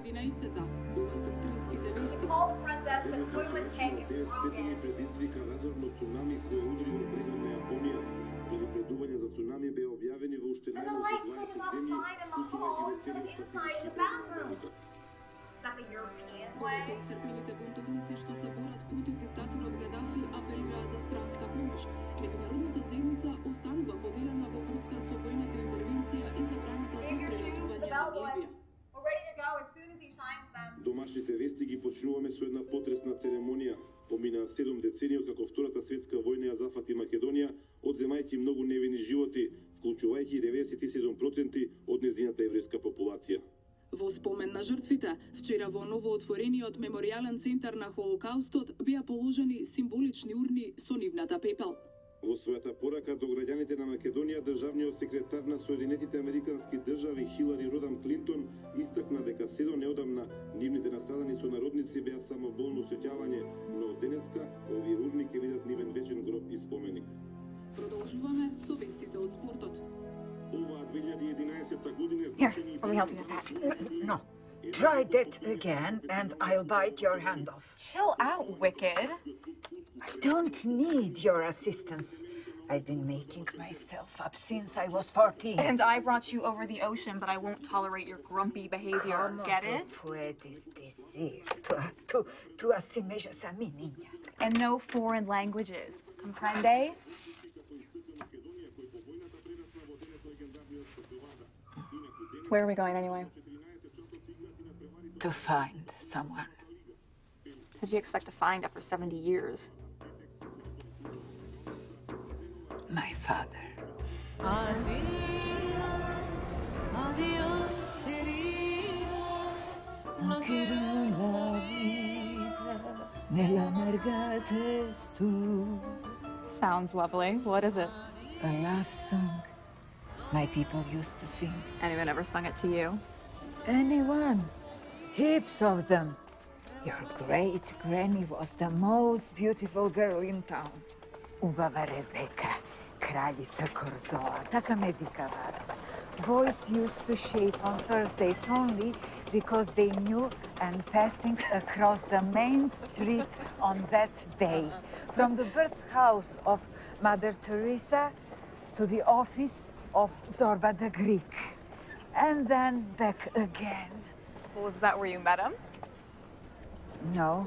2011-та, ова се утринските вести. Степени предизвика разорно цунами кој удари во брегот на Јапонија. Предупредувања за цунами беа објавени во уште најмалку 20 земји, вклучувајќи во целиот Пасифички океан. Додека исцрпените бунтовници што се борат против диктаторот Гадафи апелираат за странска помош, меѓународната заедница останува поделена во врска со војната интервенција и забраната за прелетување над Либија. Домашните вести ги почнуваме со една потресна церемонија. Поминаа 7 децении откако Втората светска војна ја зафати Македонија, одземајќи многу невини животи, вклучувајќи 97% од нејзината еврејска популација. Во спомен на жртвите, вчера во новоотворениот меморијален центар на Холокаустот беа положени символични урни со нивната пепел. Во својата порака до граѓаните на Македонија, државниот секретар на Соединетите Американски држави Хилари Родам Клинтон истакна дека се до неодамна нивните настрадани сонародници беа само болно сеќавање, но денеска овие урни ќе видат нивен вечен гроб и споменик. Продолжуваме со вестите од спортот. Ова 2011 година Here, let me help you with that. No. Try that again and I'll bite your hand off. Chill out, Wicked. I don't need your assistance. I've been making myself up since I was 14. And I brought you over the ocean, but I won't tolerate your grumpy behavior. Get it? Puedes dizer. Tu asemejas a mi niña. And no foreign languages. Comprende? Where are we going anyway? To find someone. Who do you expect to find after 70 years? My father. Sounds lovely. What is it? A love song my people used to sing. Anyone ever sung it to you? Anyone. Heaps of them. Your great granny was the most beautiful girl in town. Ubava Rebeka, kraljica Korzoa, taka me vikavara. Boys used to shave on Thursdays only because they knew I'm passing across the main street on that day. From the birth house of Mother Teresa to the office of Zorba the Greek. And then back again. Well, is that where you met him? No.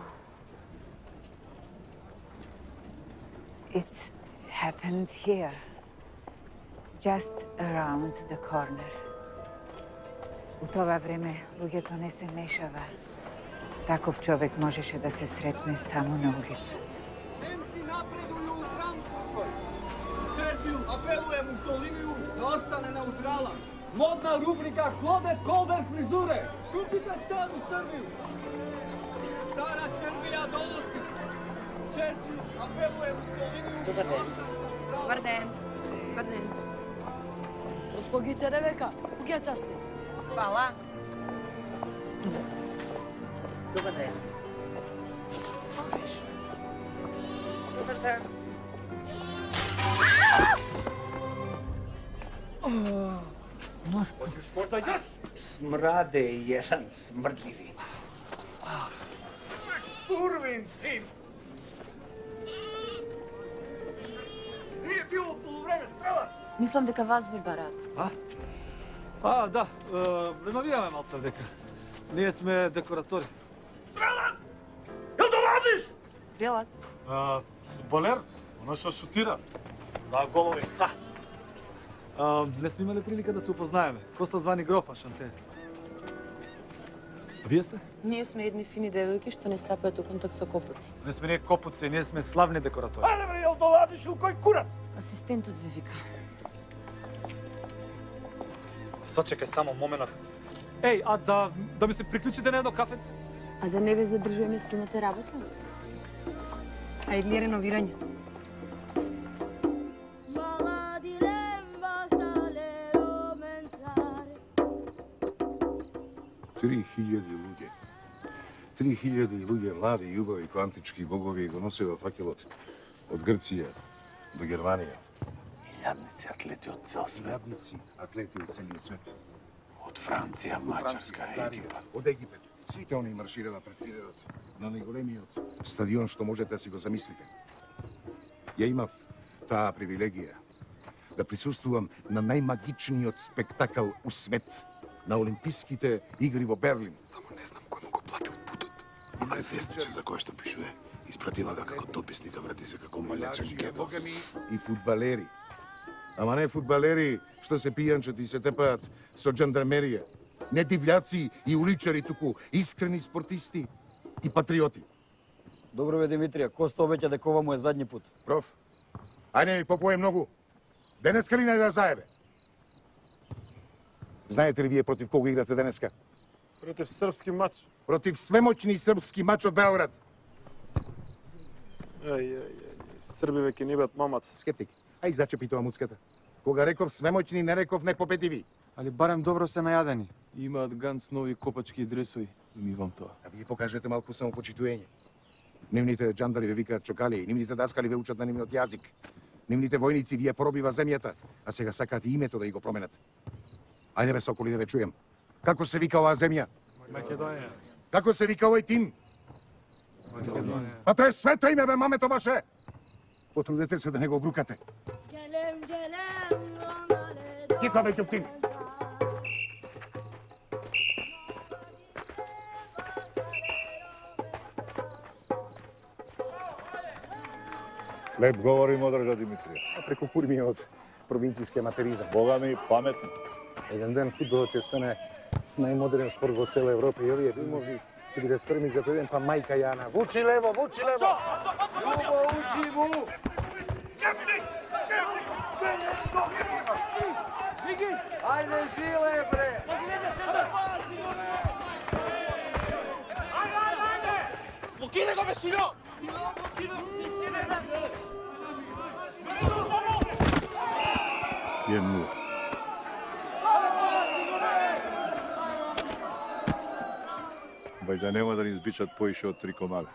It happened here. Just around the corner. U това време луѓето не се мешава. Таков човек можеше да се сретне само на улица. Немци напредују у Француској. Черчил апелуе Мусолинiju да остане неутралан. Модна рубрика Клодет Колдер фризуре. Купите стан у Србију. Стара Србија доноси. Черчил апелуе Мусолинiju да остане неутралан. Добар ден. Добар ден. Госпогице Ребека, кога части? Хвала. Добар ден. Што правиш? Добар ден. Hoćeš možda još? Smrade jedan smrdljivi. Kurvin sin! Nije bio poluvreme strelac! Мислам дека вас ви барат. Да, реновираме малце дека. Ние сме декоратори. Strelac! Jel dolaziš? Стрелац. Фудбалер, оно што шутира. Да, голови. Не сме имали прилика да се упознаеме. Коста звани Грофа, Шанте. А вие сте? Ние сме едни фини девојки што не стапаат у контакт со копуци. Не сме ние копуци, ние сме славни декоратори. Ajde bre, jel dolaziš ili koji kurac? Асистентот ви вика. Сачекај само момент. Еј, а да ми се приклучите на едно кафенце? А да не ве задржуваме, си имате работа? А или реновирање? Tri hiljade ljude, mladi i ljubavi ko antički bogovi go nose во факел od Grcije do Germanije. Ljadnici atleti od ceo svet. Ljadnici atleti od celio svet. Od Од Франција, Маđарска, Египет. Од Египет. Сите они марширала пред Фирерот на најголемиот стадион што можете да си го замислите. Ја имав таа привилегија да присуствувам на најмагичниот спектакл у свет, на Олимписките игри во Берлин. Само не знам кој му го платил путот. Има вестиче за кој што пишуе. Испратила га како дописника, врати се како малечен Гебелс. И фудбалери. Ама не фудбалери што се пијанчат и се тепаат со жандармерија. Не дивљаци и уличари, туку искрени спортисти и патриоти. Добро бе, Димитрија, Коста обеќа дека ова му е задни пут. Проф, ај не ми попое многу. Денеска ли не да заебе? Знаете ли вие против кого играте денеска? Против српски мач. Против свемоćни српски мач од Белград. Срби веќе не беат мамат. Скептик, ај зачепи тоа муцката. Кога реков свемоćни, не реков непобедиви. Али барем добро се најадени. Имаат ганц нови копачки дресови. Имам тоа. А вие покажете малку самопочитување. Нивните джандари ве викаат чокали, нивните даскали ве учат на нивниот јазик. Нивните војници вие пробива земјата, а сега сакаат и името да ја го променат. Ајде бе, соколи, да ве чујам. Како се вика оваа земја? Македонија. Како се вика овој тим? Македонија. Па тоа е свето име, бе, мамето ваше! Потрудете се да не го обрукате. Тихо, бе, ќуптин! Леп говори модржа Димитрија. А преку курми од провинцијски аматеризам. Бога ми, паметно. Еден ден фудбалот ќе стане најмодерен спорт во цела Европа и овие бимози ќе биде спремни за тој ден, па мајка Јана. Вучи лево, вучи лево! Љубо, учи му! Ајде, жиле, бре! Лукине го бе, Широ! Једно. Вајда нема да ни избичат поише од 3 комада.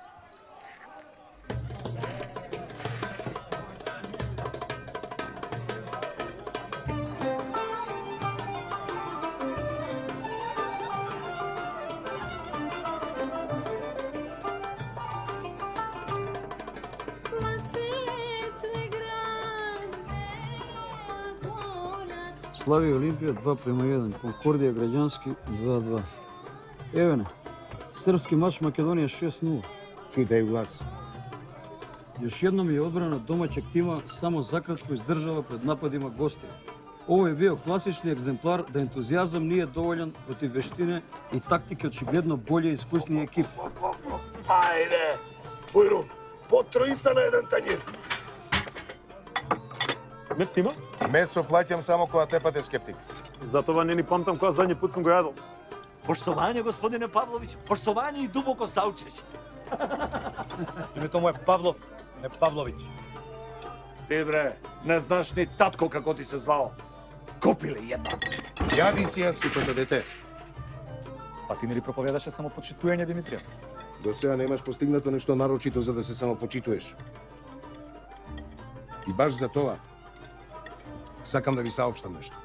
Слави Олимпија 2:1, Конкордија Граѓански 2:2. Евене, српски мач Македонија 6:0. Чујте и глас. Још едном ја одбрана домаќeg тима само закратко издржала пред нападима гости. Овој био класични екземплар да ентузијазам не е доволен против вештине и тактики очигледно болje искусни екип. Ајде, Бујрун, по тројца на еден тањир. Мес има? Месо плаќам само кога тепате, скептик. Затова не ни памтам кога задњи пут сум го јадол. Поштовање, господине Павловиќ, поштовање и дубоко саучење. Името му е Павлов, не Павловиќ. Ти бре, не знаш ни татко како ти се звао. Копиле една. Јади си ја супето дете. А ти не ли проповедаше само почитување, Димитрија? До сега немаш постигнато нешто нарочито за да се самопочитуваш. И баш за тоа сакам да ви саопштам нешто.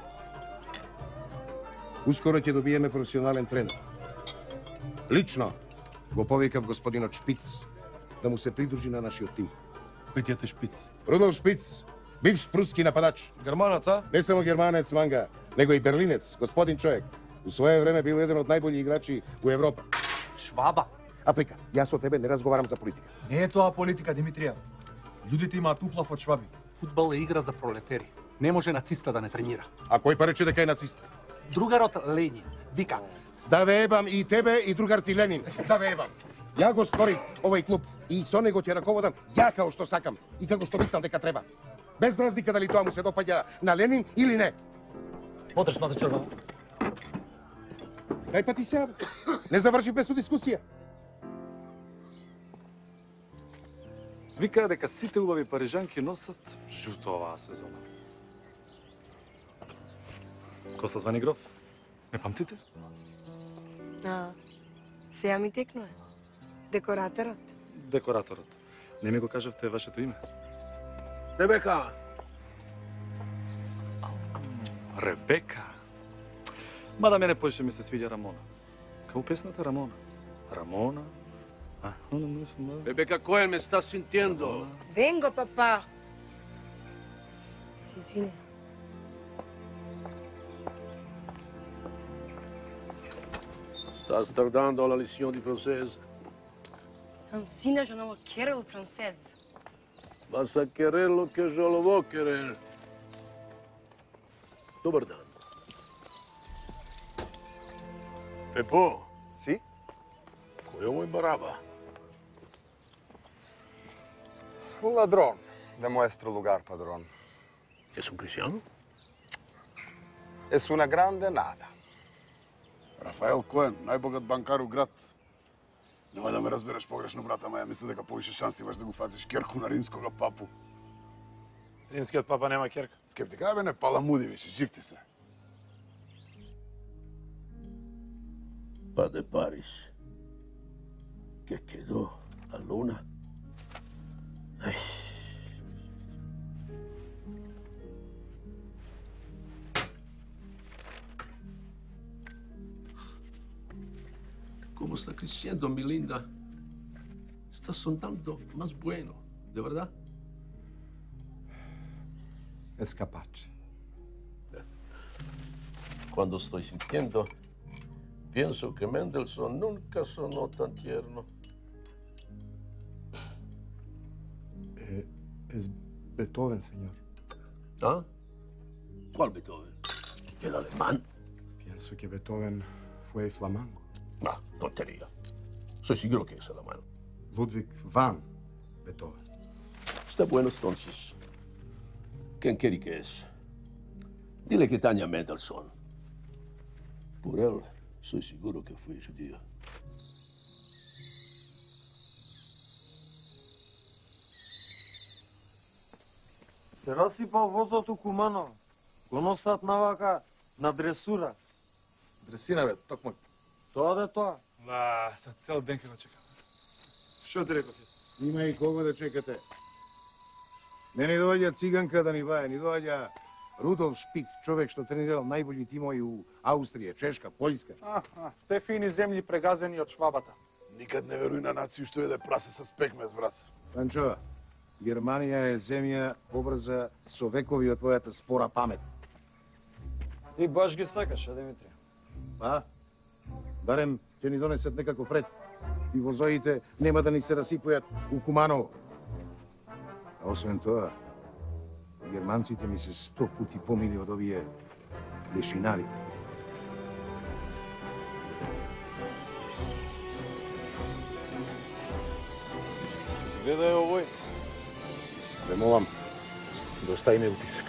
Ускоро ќе добиеме професионален тренер. Лично го повикав господинот Шпиц да му се придружи на нашиот тим. Кој ти е тој Шпиц? Рудолф Шпиц, бивш пруски нападач. Германец, а? Не само германец, манга, него и берлинец, господин човек. У свое време бил еден од најбољи играчи у Европа. Шваба. Африка, јас со тебе не разговарам за политика. Не е тоа политика, Димитрија. Луѓето имаат уплав од шваби. Фудбал е игра за пролетери. Не може нациста да не тренира. А кој па рече дека е нацист? Другарот Ленин вика: Да ве ебам и тебе и другар ти Ленин. Да ве ебам. Ја го створив овој клуб и со него ќе раководам ја као што сакам и како што мислам дека треба. Без разлика дали тоа му се допаѓа на Ленин или не. Потреш маза чорба. Кај па ти се? Не заврши без дискусија. Викаа дека сите убави парижанки носат жуто оваа сезона. Коста Званигров? Не памтите? Сега ми текнува. Декораторот. Декораторот. Не ми го кажавте вашето име? Ребека. Ребека. Мада мене поише ми се свиѓа Рамона. Како песната Рамона. Рамона. Ребека, кое me estás sintiendo? Vengo, papá. Se извини. Estás tardando la lição de francês. Ensina je não quero o francês. Vas a querer lo que yo lo voy a querer. Dobar dan. Pepo. Sì? Кој е мој бараба? Un ladrón de nuestro lugar, padrón. Es un cristiano? Es una grande nada. Рафаел Коен, најбогат банкар у град. Нема да ме разбереш погрешно, брата, ама ја мисля дека повише шанси имаш да го фатиш керку на римскога папу. Римскиот папа нема керка. Скептика, бе, не паламуди више, живти се. Pa de Paris. Que quedó la luna. Ay. ¿Cómo está creciendo, mi linda? Está sonando más bueno, ¿de verdad? Es capace. Cuando estoy sintiendo, pienso que Mendelssohn nunca sonó tan tierno. Es Beethoven, señor. ¿Ah? ¿Cuál Beethoven? ¿El alemán? Pienso que Beethoven fue flamango. Ah, tontería. Soy seguro que es alemán. Ludwig van Beethoven. Está bueno entonces. ¿Quién quiere que es? Dile que daña a Mendelssohn. Por él, soy seguro que fue judío. Се расипал возот у Куманово. Го носат навака на дресура. Дресина, бе, токмак. Тоа де тоа. Да, за цел ден како чекам. Што ти реков? Има и кого да чекате. Не ни доаѓа циганка да ни бае, ни доаѓа Рудолф Шпиц, човек што тренирал најбољи тимови у Австрија, Чешка, Поljska. Се фини земји прегазени од швабата. Никад не веруј на нацiju што јаде прасе со спекмез, брат. Панчо, Германија е земја обрза со векови од твојата спора памет. Ти баш ги сакаш, а, Димитри? Па, барем ќе ни донесат некаков ред. И возоите нема да ни се расипујат у Куманово. А освен тоа, германците ми се 100 пути помили од овие лешинари. Изгледа овој. Ве молам да оставиме утисок.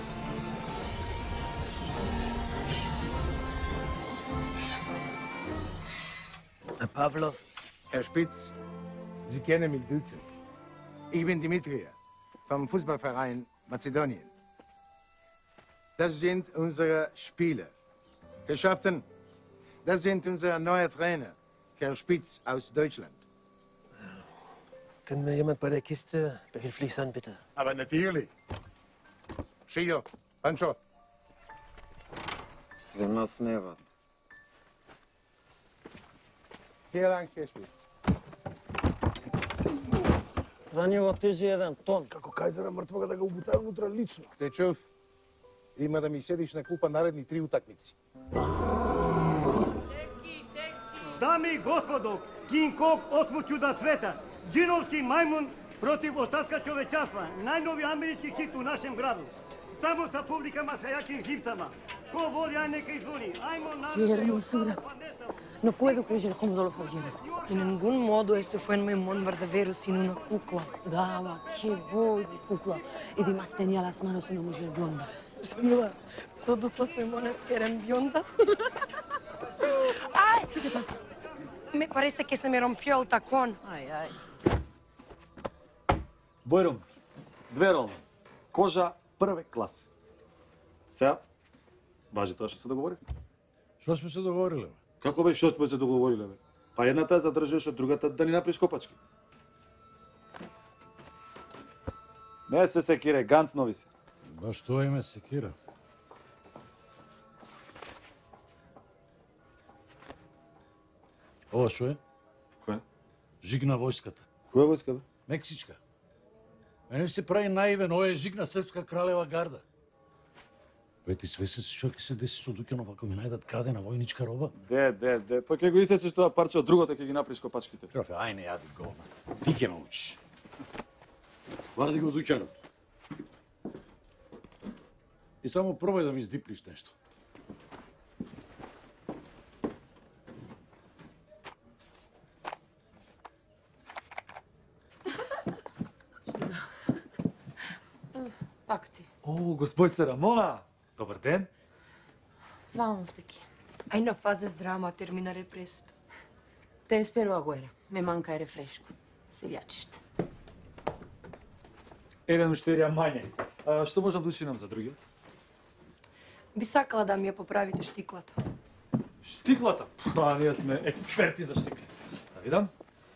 Pavlov? Herr Spitz, Sie kennen mich duzen. Ich bin Dimitri vom Fußballverein Mazedonien. Das sind unsere Spieler. Herrschaften, das sind unser neuer Trainer, Herr Spitz aus Deutschland. Kann mir jemand bei der Kiste behilflich sein, bitte? Aber natürlich. Шио, Pancho. Све нас неват. Hier lang, Herr Spitz. Сранјево тежи 1 тон. Како кајзера мртвога да го убутаја внутра лично. Те чув, има да ми седиш на клупа наредни 3 утакмици. Дами и господо, Кинг Конг осмо чуда света, джиновски мајмун против остатка човечанства, најнови амерички хит у нашем граду. Само са публикама са јаким живцама. Ко воли, ај нека извони. Ајмо на... Qué hermosura. No puedo creer cómo lo hicieron. En ningún modo esto fue en mi mundo verdadero, sino una cucla. Daba, qué voy de cucla. Y además tenía las manos de una mujer blonda. Mira, todos los demonios que eran blondas. ¡Ay! ¿Qué te pasa? Me parece que se me rompió el tacón. Ay, ay. Бојром, 2 ролни, кожа прве класе. Сега, важи тоа што се договори. Што сме се договориле? Како бе, што сме се договориле, бе? Па едната ја задржиш, од другата да ни направиш копачки. Не се секире, ганц нови се. Баш тоа име секира. Ова што е? Која? Жиг на војската. Која војска, бе? Мексичка. Мене ми се прави наивен, ова е жиг на српска кралева гарда. Бе, ти свесен си што ќе се деси со Дуќанов ако ми најдат крадена војничка роба? Де, па ќе го исечеш тоа парче од другото, ќе ги направиш копачките. Крофе, ај не јади govna. Ти ќе научиш. Варди го Дуќанов. И само пробај да ми издиплиш нешто. Пак ти. О, господица Рамона! Добар ден. Vamos, Becky. Ai não fazes drama a terminar presto. Te espero agora. Me manca refresco. Селячиште. Еден уштерија мање. Што можам да учинам за другиот? Би сакала да ми ја поправите штиклата. Штиклата? Па, ние сме експерти за штикли. Да видам.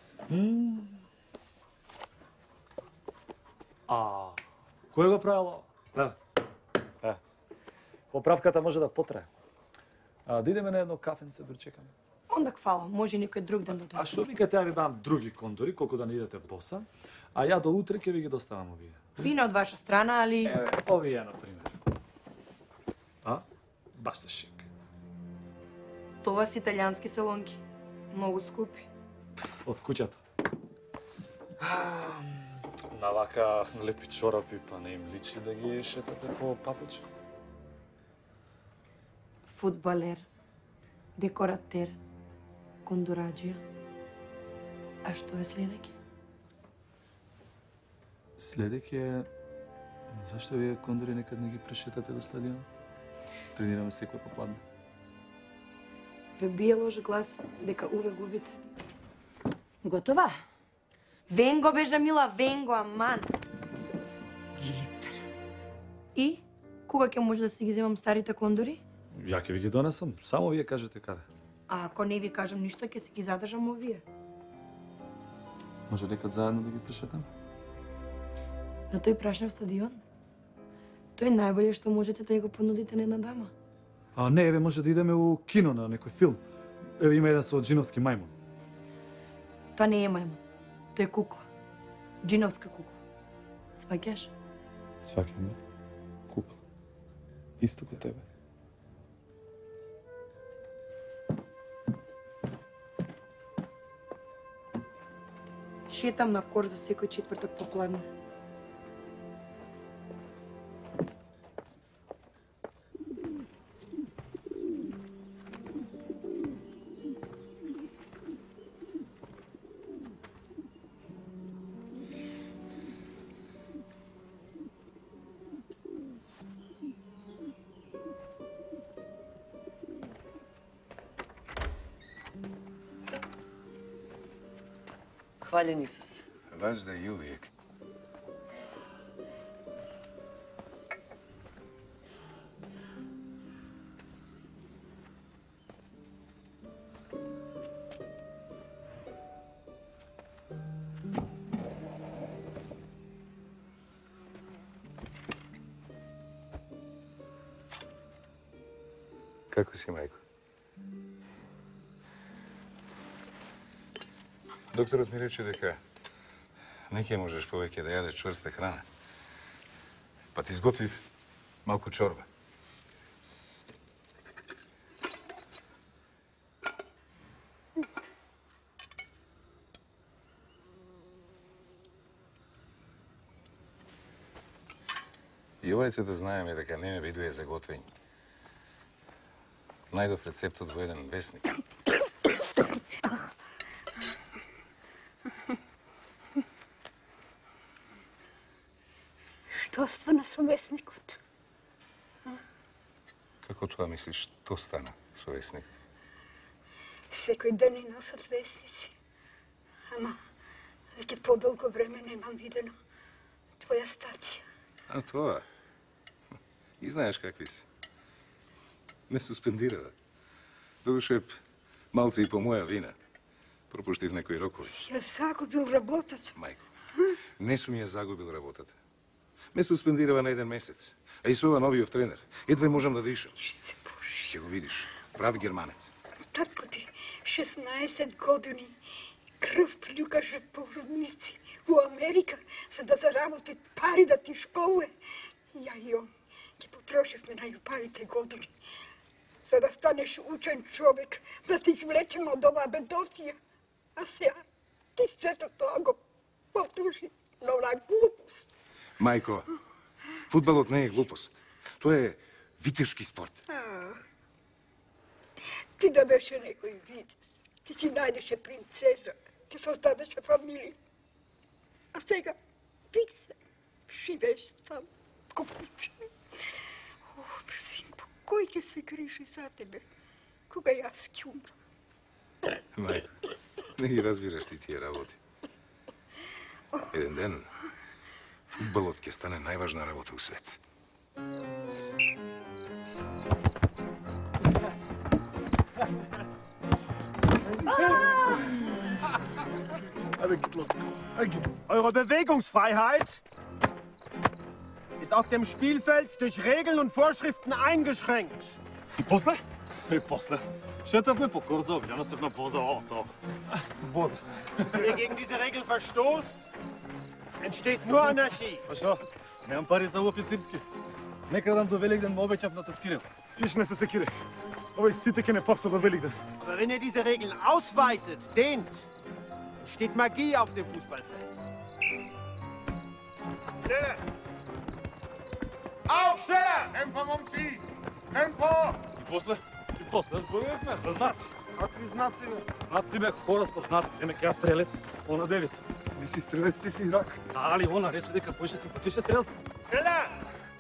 Кој го правило? Да. Поправката може да потрае. Да идеме на едно кафенце да чекаме. Онда хвала, може некој друг ден да дојде. А што викате, ја ви дам други кондори, колку да не идете боса, а ја до утре ќе ви ги доставам овие. Фина од ваша страна, али... Овие, например. Баш се шик. Това си италијански салонки. Многу скупи. Од куќата. На вака лепи чорапи, па не им личи да ги шетате по папучи. Фудбалер, декоратер, кондораджија. А што е следеќе? Следеќе е... Зашто вие кондори некад не ги прешетате до стадион? Тренираме секој попладне. Ве бие лош глас дека увек губите. Готова? Венго, бежа мила, венго, аман. Гилиптер. И? Кога ќе може да си ги земам старите кондори? Ја ќе ви ги донесам, само вие кажете каде. А ако не ви кажам ништо, ќе се ги задржам овие. Може некад заедно да ги прешетаме? На тој прашнав стадион? Тој е најболje што можете да го понудите на една дама. Не, еве може да идеме у кино на некој филм. Еве има еден со джиновски мајмун. Тоа не е мајмун. Тоа е кукла. Джиновска кукла. Сваќаш? Сваќам, кукла. Исто ко тебе. Шетам на кор за секој четврток попладне. Хвален Исус. Важда и увijek. Како си, мајко? Докторот ми рече дека не ќе можеш повеќе да јадеш чврста храна. Па ти изготвив малку чорба. И овајце да знаеме дека не ме бидуе за готвење. Најдов рецептот во еден весник. Што стана со весникот? Како тоа мислиш, што стана со весникот? Секој ден ни носат вестници. Ама, веќе подолго време немам видено твоја стација. А тоа? И знаеш какви си. Не суспендирава. Додуше, малце и по моја вина. Пропуштив некои рокови. Ја загубил работата. Мајко, не сум ја загубил работата. Ме суспендирава на еден месец. А и со ова новиот тренер. Едва можам да дишам. Ќе го видиш. Прав германец. Татко ти, 16 години кръв плюкаше по родници у Америка, за да заработи пари да ти школуе. Я и он ги потрошихме най-любавите години, за да станеш учен човек, да се извлечем от ова бедосия. А сега ти сето тоа го потроши на она глупост. Майко, фудбалот не е глупост. Тоа е витешки спорт. Ти да беше некој витез, ти си најдеше принцеза, ти создадеше фамилија. А сега, види се, живееш сам, купуче. О, синко, кој ќе се грижи за тебе, кога јас ќе умрам? Майко, не ги разбираш ти тие работи. Еден ден, фудбалот ќе стане најважна работа у свет. Eure Bewegungsfreiheit ist auf dem Spielfeld durch Regeln und Vorschriften eingeschränkt. И после. Шетавме по корза, ја се на боза, Боза. Wenn ihr gegen diese Regeln verstoßt, entsteht nur Anarchie. А што? Немам пари за официрски. Нека дам до Великден му обеќав на тацкирил. Виж не се секире. Овој сите ке не папса до Великден. Aber wenn ihr diese Regeln ausweitet, dehnt, entsteht Magie auf dem Fußballfeld. Stille! Auf, schneller! Tempo, момци! Темpo! И после зборувавме за знаци. Какви знаци, бе? Знаци бе, хороскоп знаци. Демек јас стрелец, она девица. Ти си стрелец, ти си рак. Али она рече дека поише симпатичен стрелец. Schneller!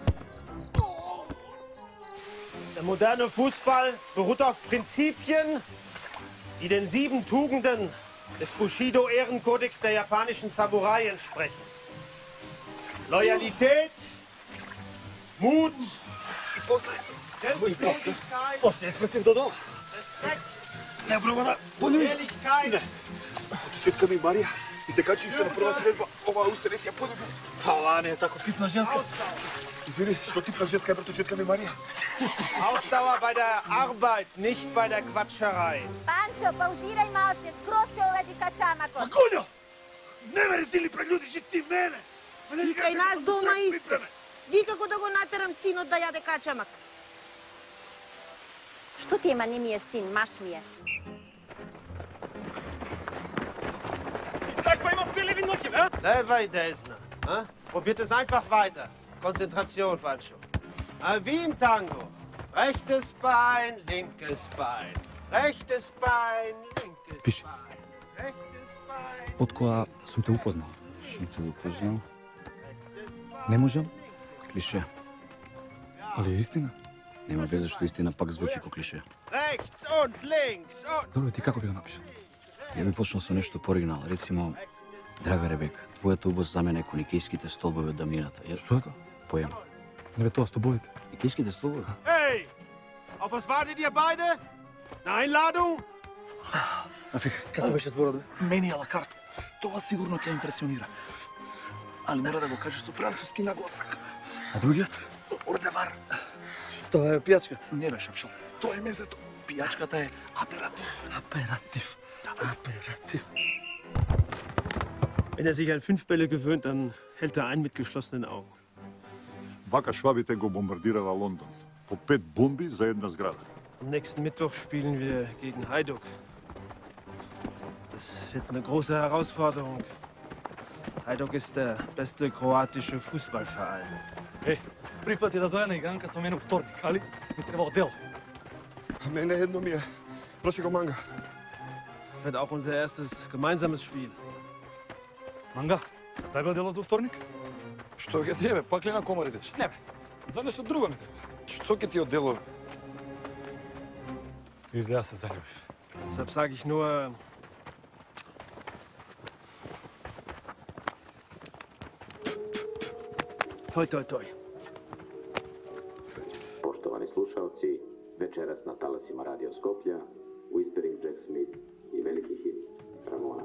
Der moderne Fußball beruht auf Prinzipien, die den 7 Tugenden des Bushido-Ehrenkodex der japanischen Samurai entsprechen. Loyalität, Mut, Selbstständigkeit, Ehrlichkeit. Тетка ми Марија, и се качи уште на прва средба, оваа уште не си ја подоби. Ова не е тако типна женска. Извини, што типна женска е брато тетка ми Марија? Ausdauer bei der Arbeit, nicht bei der Quatscherei. Панчо, паузирај малце, скроз се оледи качамакот. Гунjo! Не ме резили пред луѓе, че ти мене! Вика и нас дома исто. Никако да го натерам синот да јаде качамак. Што ти ема, не ми е син, маш ми е. Sag mal immer Philipp in Nokia, ja? Selber Desna. Probiert es einfach weiter. Konzentration, Pancho. Wie im Tango. Rechtes Bein, linkes Bein. Rechtes Bein, linkes Пиши. Bein. Rechtes Bein. Од која сум те упознал? Не можам? Клише. Али е истина? Нема везе што истина пак звучи ко клише. Rechts und links und... Добро, ти како би го напишал? Ја би почнал со нешто поригинал. Рецимо, драга Ребека, твојата убост за мене е ко никејските столбови од дамнината. Што е тоа? Поем. Не бе тоа столбовите. Никејските столбови? Hey! Auf was wartet ihr beide? Eine Einladung? Афика, како беше зборот, бе? Мени ала карта. Тоа сигурно ќе импресионира. Али мора да го кажеш со француски нагласак. А другиот? Ордевар. Тоа е пијачката. Не бе, шапшал. Тоа е мезето. Пијачката е аператив. Аператив. Aperitief. Wenn er sich an 5 Bälle gewöhnt, dann hält er ein mit geschlossenen Augen. Вака швабите го бомбардирала Лондон. По 5 бомби за една зграда. Am nächsten Mittwoch spielen wir gegen Hajduk. Das wird eine große Herausforderung. Hajduk ist der beste kroatische Fußballverein. Ей, прифати да дојде на игранка со мене у вторник, али? Ми треба одел. А мене едно ми е. Проши го манга. Das wird auch unser erstes gemeinsames Spiel. Манга, дај бе дело за вторник? Што ќе ти е, бе? Пак ли на комар идеш? Не бе, за нешто друго ми треба. Што ќе ти оддело? Изгледа се заљубив. Deshalb sage ich nur... Toi, toi, toi. Poštovani slušalci, večeras na talasima Radio Skoplja, Whispering Jack Smith i veliki hit Ramona.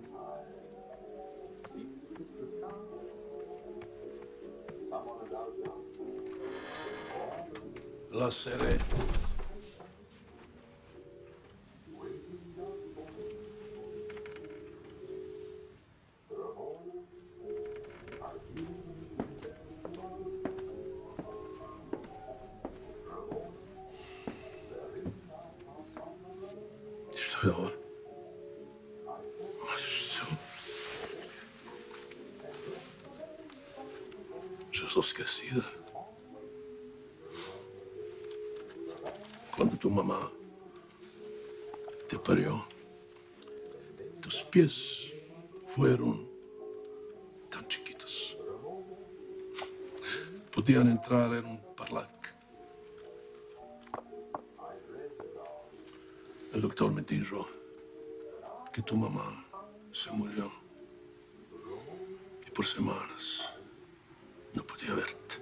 Samo Lasere. Što je ovo? Ma što? Yo sos crecida. Cuando tu mamá te parió, tus pies fueron tan chiquitos. Podían entrar en un parlac. El doctor me dijo que tu mamá se murió y por semanas no podía verte.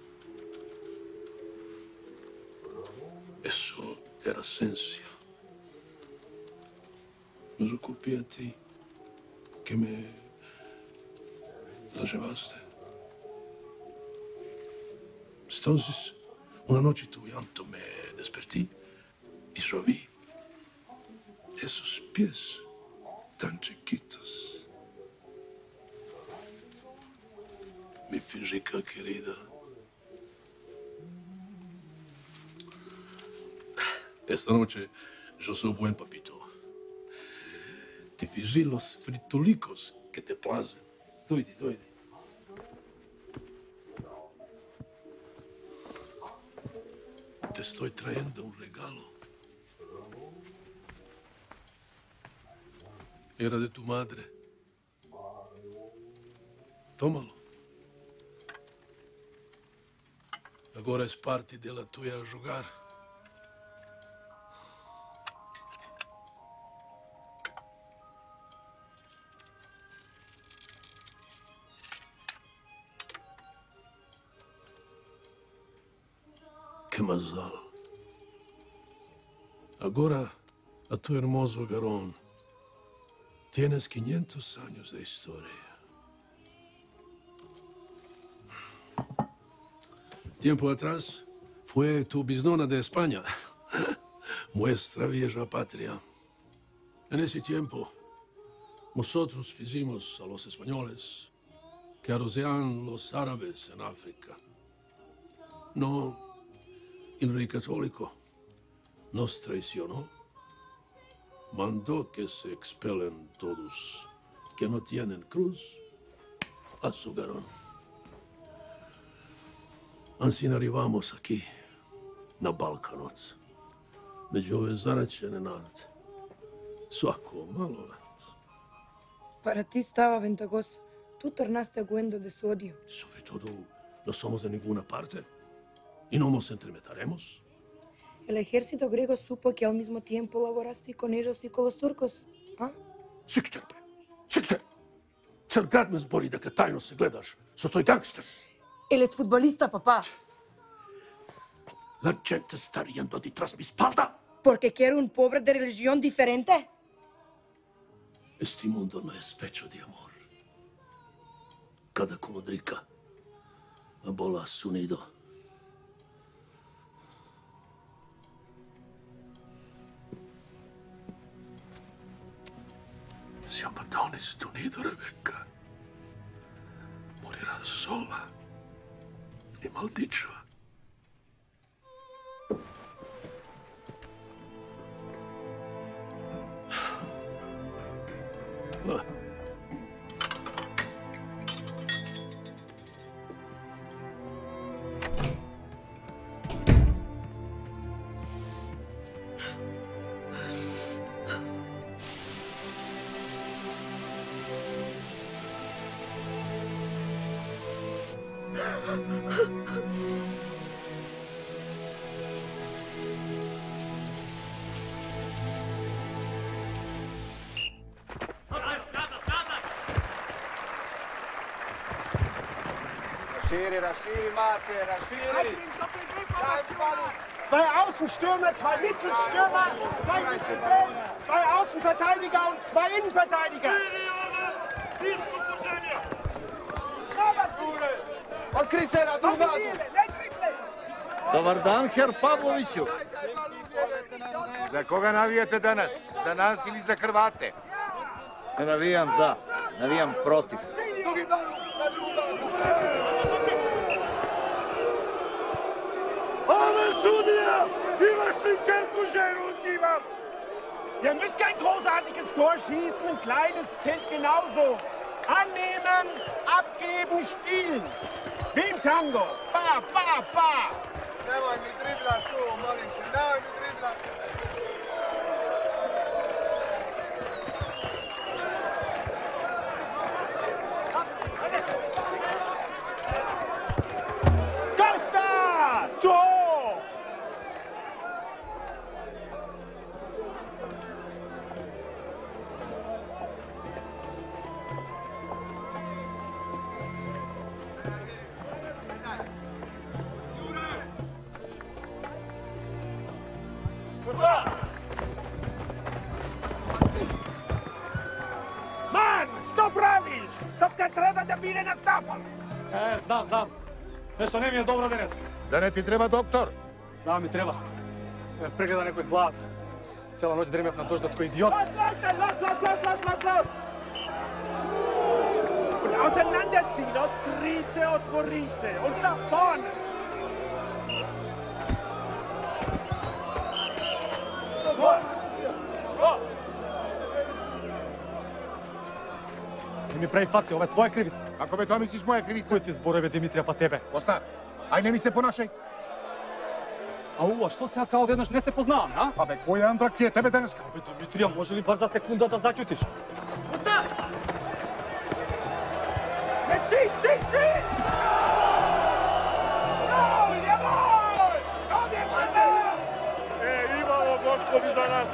Eso era esencia. No lo culpé a ti, que me la llevaste. Entonces, una noche tu llanto me desperté y yo vi esos pies tan chiquitos. Mi física querida. Esta noche yo soy buen papito. Te fingí los fritulicos que te placen. Doide, doide. Te estoy trayendo un regalo. Era de tu madre. Tómalo. Agora es parte de la tuya a jugar. Que mazal. Agora, a tu hermoso garón, tienes 500 años de historia. Tiempo atrás, fue tu bisnona de España, nuestra vieja patria. En ese tiempo, nosotros hicimos a los españoles que arrocean los árabes en África. No, el rey católico nos traicionó. Mandó que se expelen todos que no tienen cruz a su garón. Así arribamos aquí, na Balkanoc, među ove zaraćene narode. Svako malo rat. Para ti stava ventagoso. Tu tornaste a Guendo de Sodio. Sobre todo, no somos de ninguna parte y no nos entremeteremos. El ejército griego supo que al mismo tiempo laboraste con ellos y con los turcos, ¿ah? Siktir be, siktir. Cel grad me zbori da kad tajno se gledaš, so to je gangster. Él es futbolista, papá. La gente está riendo detrás mi espalda. Porque quiere un pobre de religión diferente. Este mundo no es pecho de amor. Cada kolodrika abola su nido. Si abandones tu nido, Rebeca, morirás sola y maldicha. Raschiri, Mate, Raschiri! Zwei Außenstürmer, zwei Mittelstürmer, zwei Mittelfeld, zwei Außenverteidiger und zwei Innenverteidiger. Od Krisera, do nadu! Dobar dan, Herr Pavloviću. Za koga navijate danas? Za nas ili za Hrvate? Ne navijam za, navijam protiv. Aber Sudia, wie was mit Cerkuschen und jemand? Ihr müsst kein großartiges Tor schießen, ein kleines Zelt genauso. Annehmen, abgeben, spielen. Wie im Tango. Ba, ba, ba. Nemoj mi driblat tu, molim te, nemoj mi driblat. Costa! Zu hoch! Man, što praviš? Topka treba da bine na stapal. Znam. Nešto ne mi je dobro danas. Da ne ti treba doktor? Da mi treba. Pregleda nekoj glad. Cela noć dremjah na doždat koji idiot. Los, Leute, los! Und auseinanderziehen und Riese und Vorise und nach vorne. Stopp! Ne mi pravi faci, ovo je tvoja krivica. Ako me to misliš, moja krivica. Koji ti zborove Dimitrija pa tebe? Kosta, aj ne mi se ponašaj. A što se ja kao odjednoš ne se poznavam, a? Pa be, koji Andrak je tebe danas? Be, Dimitrija, može li bar za sekunda da zaćutiš? Kosta! Ne, šit! Jawohl! Imamo gospodi za nas.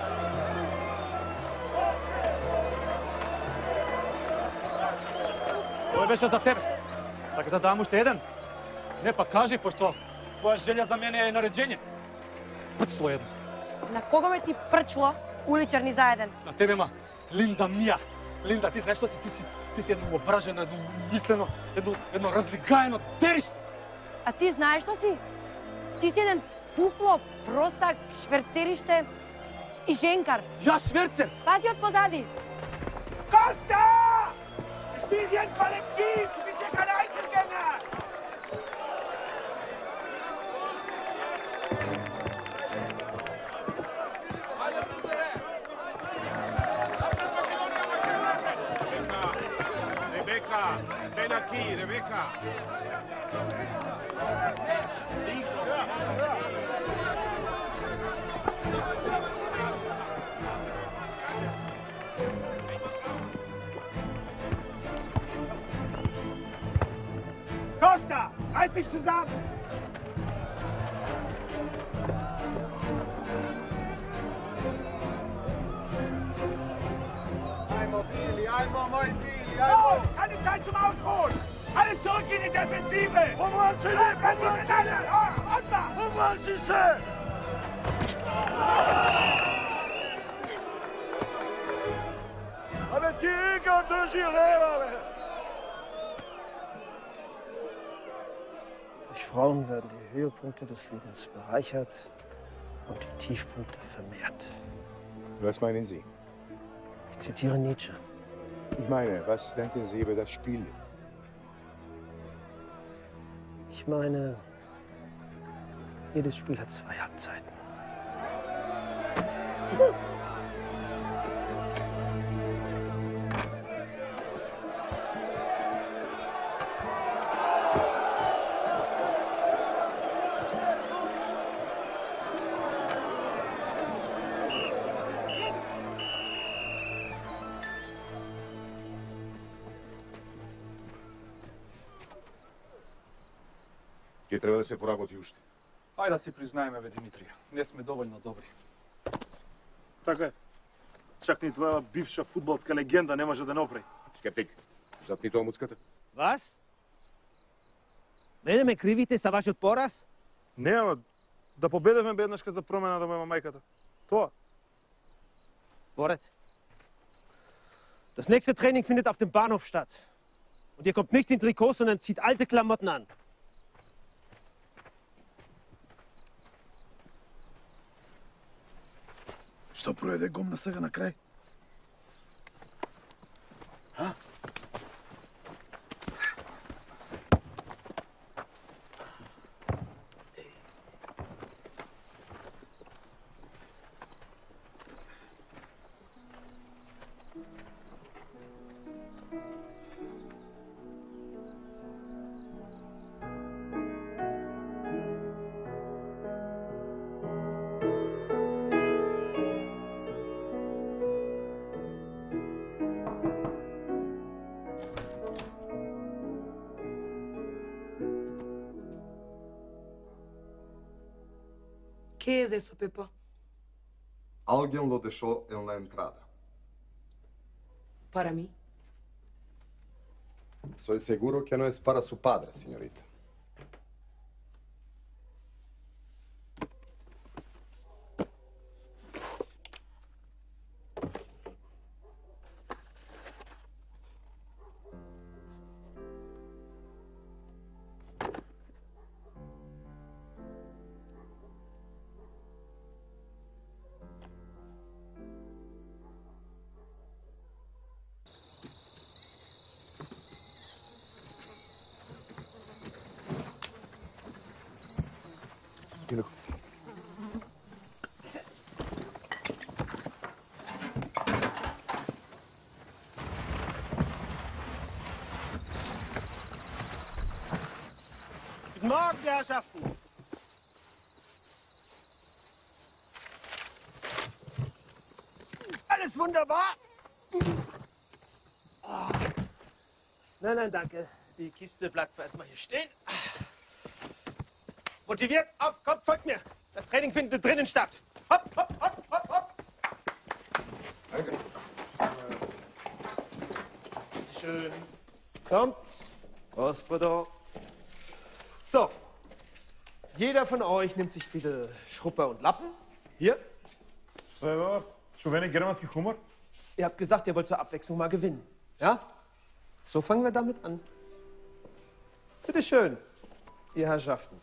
Ovo беше za tebe. Sakаш da dam ušte jedan? Ne, pa kaži, pošto tvoja želja za mene je naređenje. Prčlo jedno. Na koga me ti prčlo, uličarni zajedan? Na tebe, ma, Linda Mija. Linda, ti znaš što si? Ti si jedno obraženo, jedno misleno, jedno razligajeno terište. A ti znaš što si? Ti si jedan puflo, prostak, švercerište i ženkar. Ja švercer? Pazi od pozadi. Costa! Wir spielen hier ein Kollektiv, du bist hier kein Einzelgänger! Rebeka, ven aquí, Rebeka. Costa, reiß dich zusammen! Einmal, mein Billy, Los, keine Zeit zum Ausruhen! Alles zurück in die Defensive! Umlači se! Aber die Iga drži levave! Durch Frauen werden die Höhepunkte des Lebens bereichert und die Tiefpunkte vermehrt. Was meinen Sie? Ich zitiere Nietzsche. Ich meine, was denken Sie über das Spiel? Ich meine, jedes Spiel hat zwei Halbzeiten. Ti treba da se poraboti ušte. Ajde da si priznajem, Dimitrija. Ne sme dovoljno dobri. Така е. Чак ни твоя бивша фудбалска легенда не може да не оправи. Скептик, затни тоа муцката. Was? Мене ме кривите за вашиот пораз? Не, ама да победевме веднашка за промена да му има мајката. Тоа. Borat. Das nächste Training findet auf dem Bahnhof statt. Und ihr kommt nicht in Trikots, sondern zieht alte Klamotten an. Що проведе гумна сега на край? А? Che è questo, Peppo? Alguien lo dejó en la entrada. Para mí. Soy seguro que no es para su padre, señorita. Guten Morgen, die Herrschaften. Alles wunderbar. Oh. Nein, nein, danke. Die Kiste bleibt erstmal hier stehen. Motiviert, auf, kommt, folgt mir. Das Training findet drinnen statt. Hopp, hopp, hopp, hopp, hopp. Danke. Schön. Kommt. Gospodo. So. Jeder von euch nimmt sich bitte Schrupper und Lappen. Hier. Schon wenig germanski humor? Ihr habt gesagt, ihr wollt zur Abwechslung mal gewinnen. Ja? So fangen wir damit an. Bitte schön, ihr Herrschaften.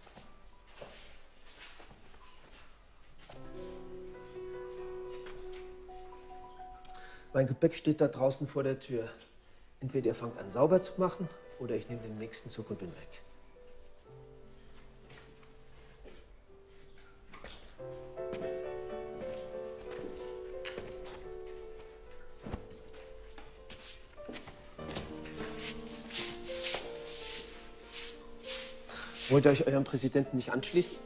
Mein Gepäck steht da draußen vor der Tür. Entweder ihr fangt an, sauber zu machen, oder ich nehme den nächsten Zug und bin weg. Wollt ihr euch eurem Präsidenten nicht anschließen?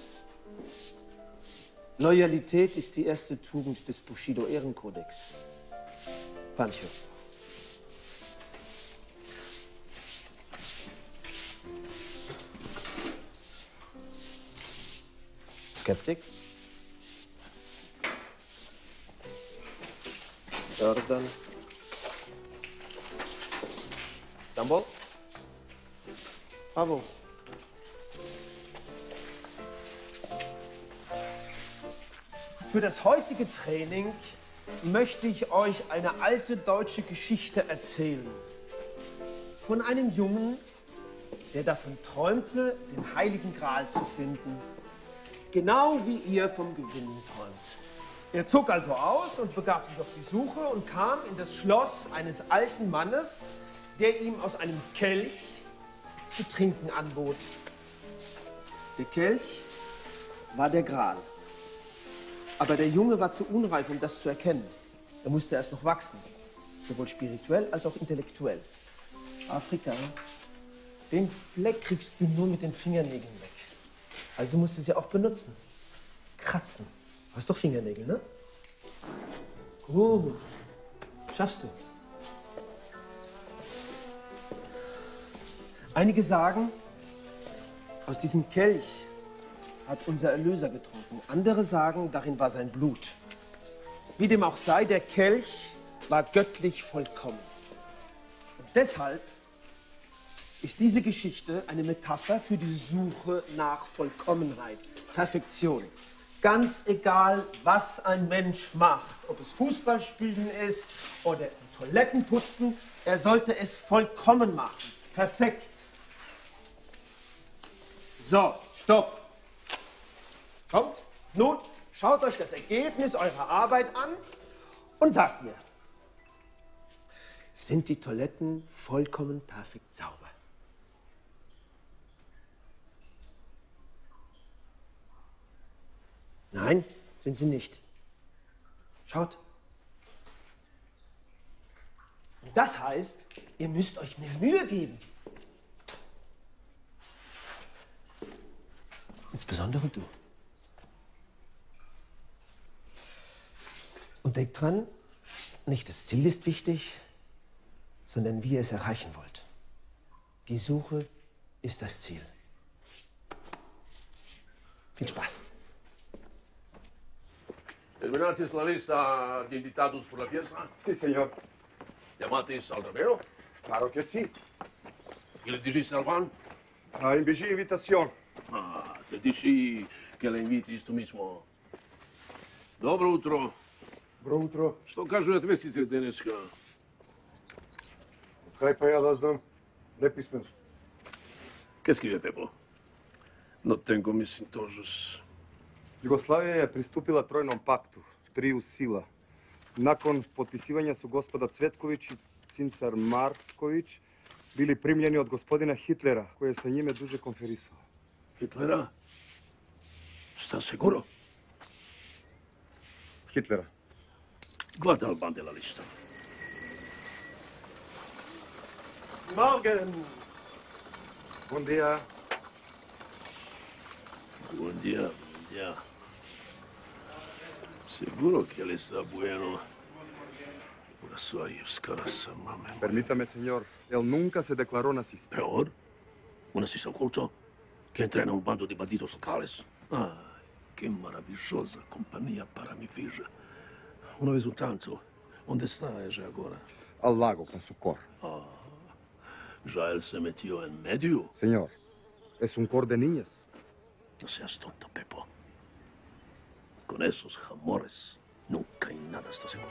Loyalität ist die erste Tugend des Bushido-Ehrenkodex. Pancho. Skeptik? Jordan? Dumbo? Bravo. Für das heutige Training möchte ich euch eine alte deutsche Geschichte erzählen. Von einem Jungen, der davon träumte, den Heiligen Gral zu finden. Genau wie ihr vom Gewinnen träumt. Er zog also aus und begab sich auf die Suche und kam in das Schloss eines alten Mannes, der ihm aus einem Kelch zu trinken anbot. Der Kelch war der Gral. Aber der Junge war zu unreif, um das zu erkennen. Er musste erst noch wachsen, sowohl spirituell als auch intellektuell. Afrika, den Fleck kriegst du nur mit den Fingernägeln weg. Also musst du sie auch benutzen. Kratzen. Du hast doch Fingernägel, ne? Gut. Schaffst du. Einige sagen, aus diesem Kelch hat unser Erlöser getrunken. Andere sagen, darin war sein Blut. Wie dem auch sei, der Kelch war göttlich vollkommen. Und deshalb ist diese Geschichte eine Metapher für die Suche nach Vollkommenheit, Perfektion. Ganz egal, was ein Mensch macht, ob es Fußballspielen ist oder Toilettenputzen, er sollte es vollkommen machen, perfekt. So, stopp. Kommt, nun Schaut euch das Ergebnis eurer Arbeit an und sagt mir, sind die Toiletten vollkommen perfekt sauber? Nein, sind sie nicht. Schaut. Das heißt, ihr müsst euch mehr Mühe geben. Insbesondere du. Und denkt dran, nicht das Ziel ist wichtig, sondern wie ihr es erreichen wollt. Die Suche ist das Ziel. Viel Spaß. ¿Terminaste la lista de invitados por la fiesta? Sí, señor. ¿Llamaste al Romero? Claro que sí. ¿Y le dijiste al Juan? Envié invitación. Te dije que le invites tú mismo. Dobro utro. Dobro utro. Što kažu ответите денеска? Kaj pa ja da znam? Nepismen su. ¿Qué escribe Pepo? No tengo mis intojos. Jugoslavija je pristupila trojnom paktu, triju sila. Nakon potpisivanja su gospoda Cvetković i Cincar Marković bili primljeni od gospodina Hitlera, koji je sa njime duže konferisao. Hitlera? Sta seguro? Hitlera. Guarda al ban della lista. Morgen! Buen día. Buen día, buen día. Seguro que él está bueno. Una suarievska rasa, mame. Permítame, señor. Él nunca se declaró nazista. ¿Peor? ¿Un nazista oculto? Que entrena un bando de bandidos locales? Ay, qué maravillosa compañía para mi figlia. Una vez un tanto. ¿Dónde está ella ahora? Al lago con su cor. ¿Ya él se metió en medio? Señor, es un cor de niñas. No seas tonto, Pepo. Con esos jamores, nunca y nada está seguro.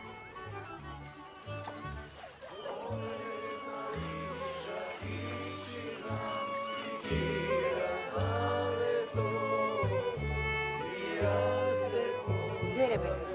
Gdje Rebeka?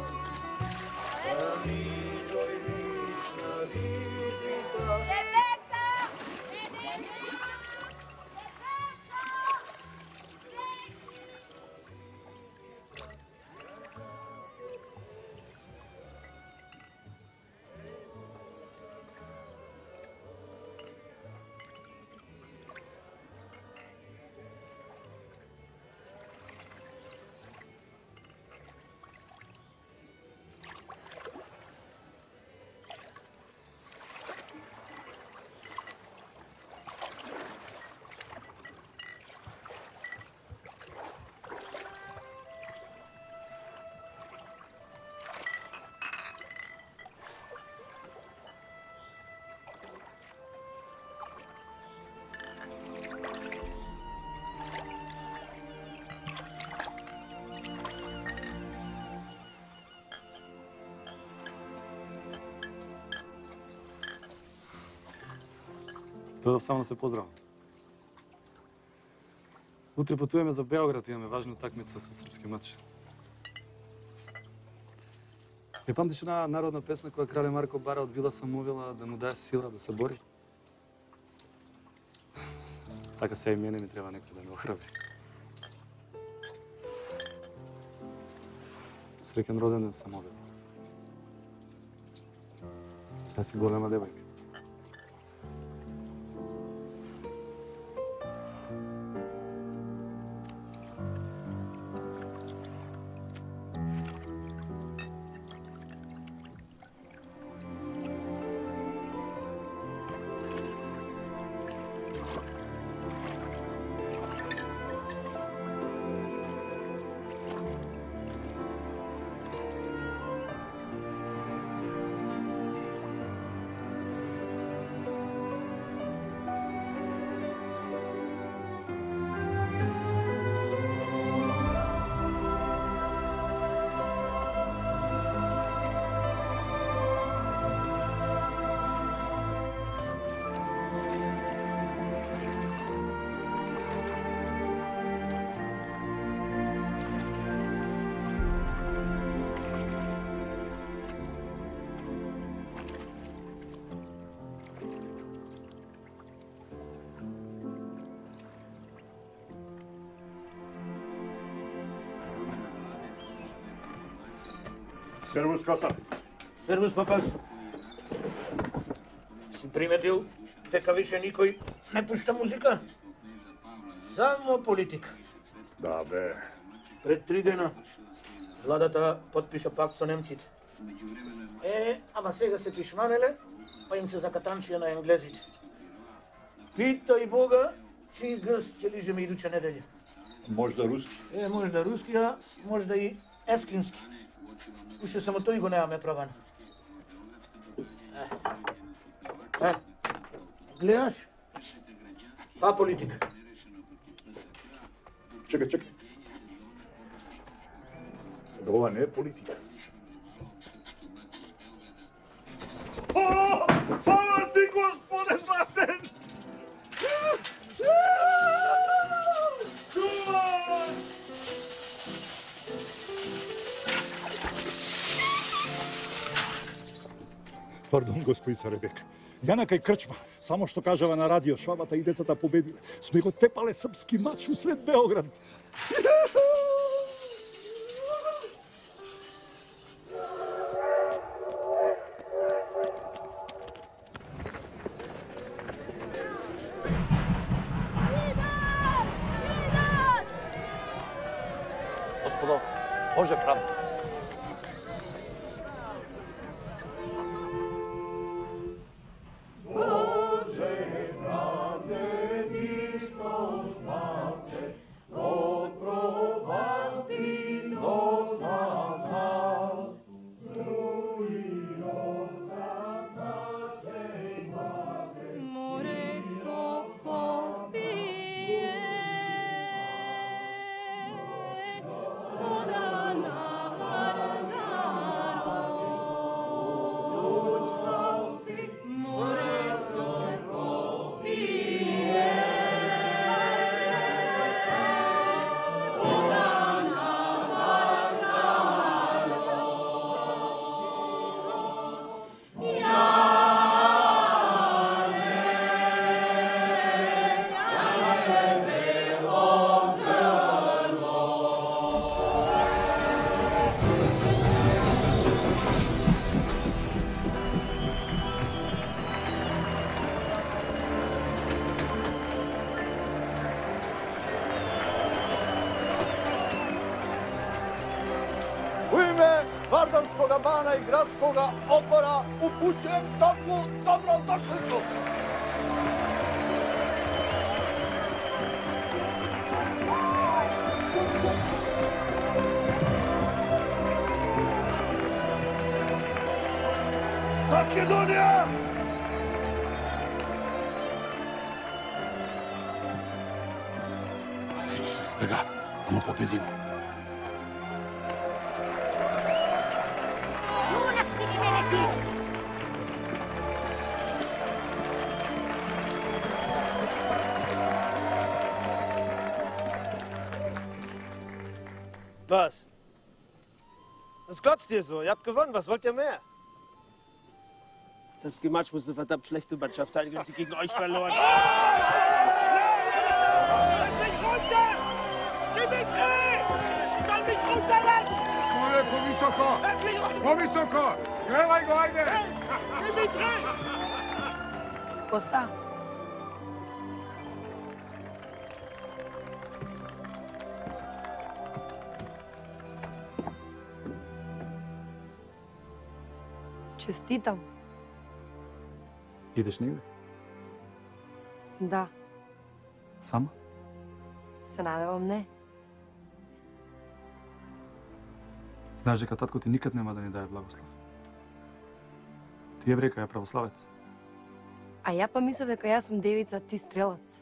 Додав само да се поздравам. Утре патуваме за Белград, имаме важна утакмица со српски мач. Ја памтиш една народна песна која крале Марко бара од Вила Самовила да му даде сила да се бори? Така се и мене ми треба некој да ме охрабри. Среќен роденден Самовила. Сега си голема девојка. Сервус, коса. Сервус, папас. Си приметил дека више никој не пушта музика? Само политика. Да, бе. Пред 3 дена владата потпиша пакт со немците. Ама сега се пишманеле, па им се закатанчија на енглезите. Питај Бога, чиј грс ќе лижеме идуча неделја. Можда руски. Можда руски, а можда и есклински. Уште само тој го немаме праван. Гледаш? Па политика. Чекај. Ова не е политика. Фала ти, Господе Златен! Пардон, господица Ребека. Ја на кај крчма, само што кажава на радио, швабата и децата победиле. Сме го тепале српски мач усред Београд. Господо, Боже правда. Vardarskoga bana i gradskoga odbora upućujem toplu dobrodošlicu. Македонија! Извини што избега, ама победиме. Junak si mi mene ti! Was? Was glotzt ihr so? Ihr habt gewonnen, was wollt ihr mehr? Selbst Match muss eine verdammt schlechte Mannschaft sein, wenn sie gegen euch verloren. Lass mich runter! Dimitri! Ich soll mich runterlassen! Povisoko! Glevaj go, ajde! Dimitri! Коста. Честитам. Идеш негде? Да, Сама? се надевам не. Знаеш дека татко ти никад нема да ни даде благослов. Ти еврејка е православец. А ја па мислев дека јас сум девица, ти стрелац.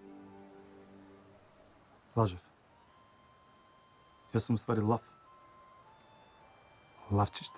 Лажев. Јас сум ствари лав. Лавчиште.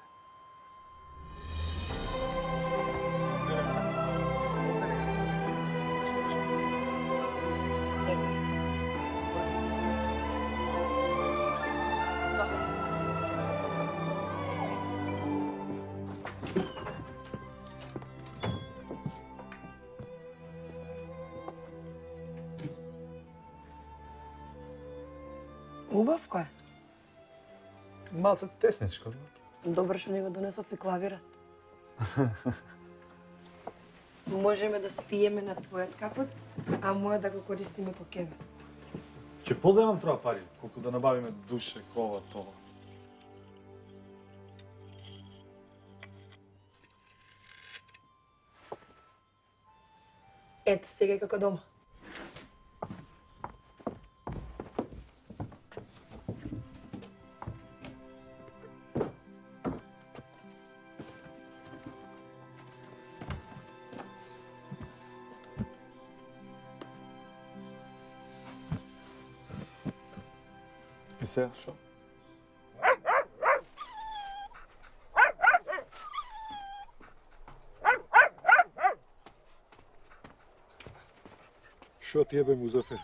Убавко е. Малце тесничко. Добро што не го донесов и клавират. Можеме да спиеме на твојот капот, а мојот да го користиме по кебе. Ќе поземам тоа пари, колку да набавиме душе, кова, това. Ето, сега е како дома. И сега, шо? Шо ти ебе, Музафер?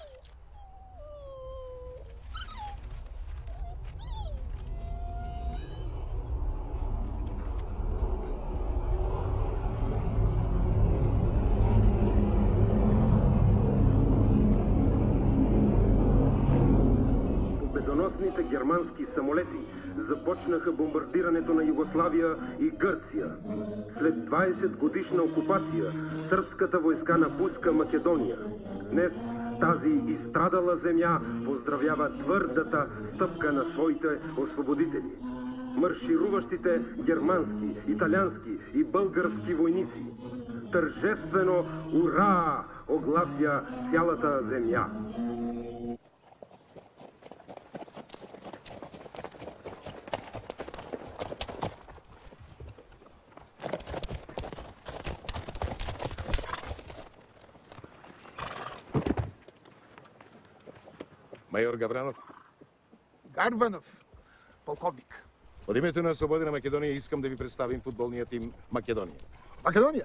Победоносните германски самолети започнаха бомбардирането на Югославия и Гърция. След 20 годишна окупация, сръбската войска напуска Македония. Днес тази изстрадала земя поздравява твърдата стъпка на своите освободители. Маршируващите германски, италиански и български войници. Тържествено ура оглася цялата земя. Майор Гавранов. Гарбанов, полковник. От името на Освободена Македония искам да ви представим футболния тим Македония. Македония?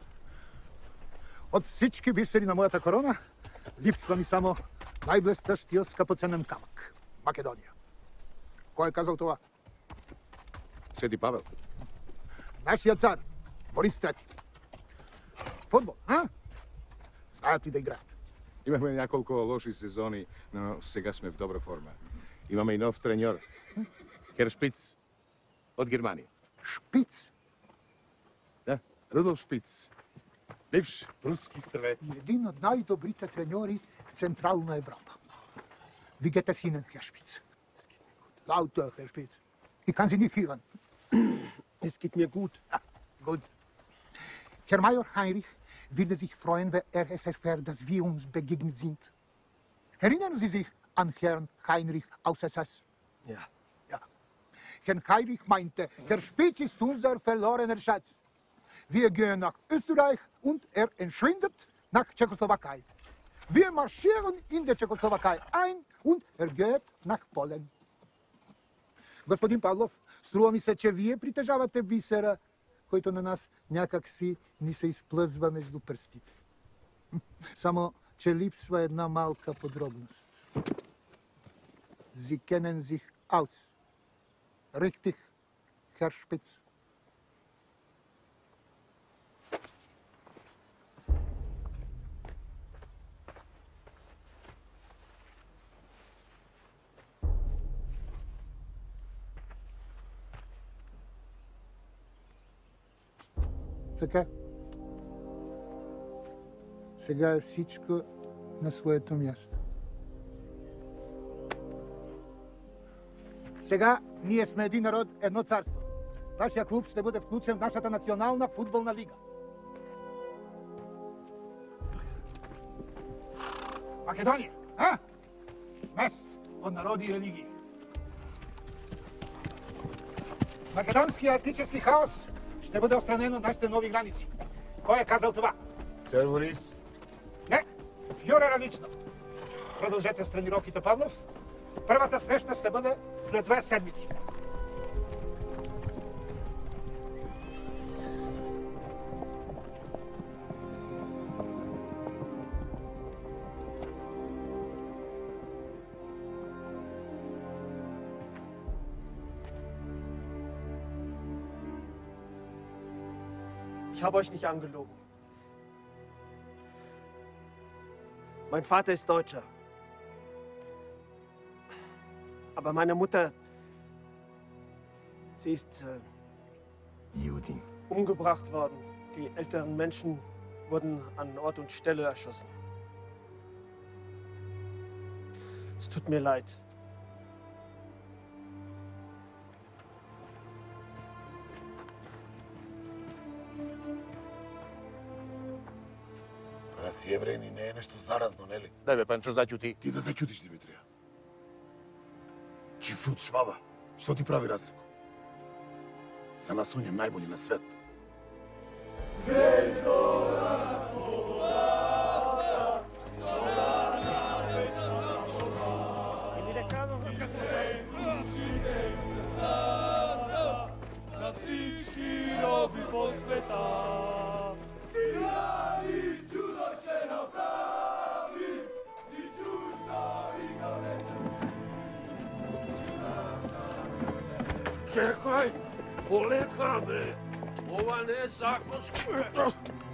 От всички бисери на моята корона, липсва ми само най-блестящия скъпоценен камък. Македония. Кой е казал това? Свети Павел. Нашия цар, Борис Трети. Футбол, а? Знаят ли да играят? Имахме няколко лоши сезони, но сега сме в добра форма. Имаме и нов треньор. Хер Шпиц. От Германия. Шпиц? Да, Рудолф Шпиц. Бивш руски стрелец. Един от най-добрите треньори в Централна Европа. Wie geht es Ihnen, Herr Spitz? Lauter, Herr Spitz. Ich kann Sie nicht hören. Es geht mir gut. Ja, gut. Herr Major Heinrich würde sich freuen, wenn er es erfährt, dass wir uns begegnet sind. Erinnern Sie sich an Herrn Heinrich aus SS? Ja. Ja. Herr Heinrich meinte, Herr Spitz ist unser verlorener Schatz. Wir gehen nach Österreich und er entschwindet nach Tschechoslowakei. Wir marschieren in der Tschechoslowakei ein und er geht nach Polen. Господин Павлов, струва ми се, че вие притежавате бисера, който на нас някак си ни се изплъзва между пръстите. Само, че липсва една малка подробност. Sie kennen sich aus. Richtig, Herr Spitz. Така. Сега е всичко на своето място. Сега ние сме един народ, едно царство. Вашия клуб ще бъде включен в нашата национална футболна лига. Македония, а? Смес от народи и религии. Македонският етнически хаос ще бъде отстранен от нашите нови граници. Кой е казал това? Цар Борис. Не, фюрера лично. Продължете с тренировките, Павлов. Първата среща ще бъде след 2 седмици. Ich habe euch nicht angelogen. Mein Vater ist Deutscher. Aber meine Mutter, Sie ist Judin. umgebracht worden. Die älteren Menschen wurden an Ort und Stelle erschossen. Es tut mir leid. Да си евреин и не е нещо заразно, нели? Дай бе, Панчо, заќути. Ти да заќутиш, Димитрија. Чифут, шваба, што ти прави разлику? За нас он е најболи на свет. На всички роби по света. Čekaj, poleka me, ova ne je zakonska.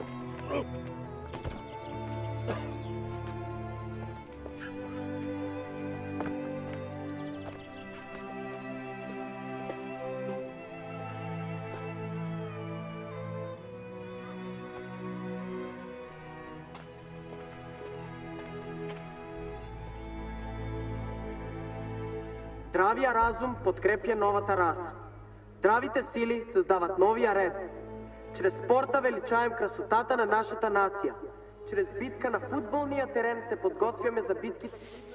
Здравия разум подкрепя новата раса. Здравите сили създават новия ред. Чрез спорта величаем красотата на нашата нация. Чрез битка на футболния терен се подготвяме за битките.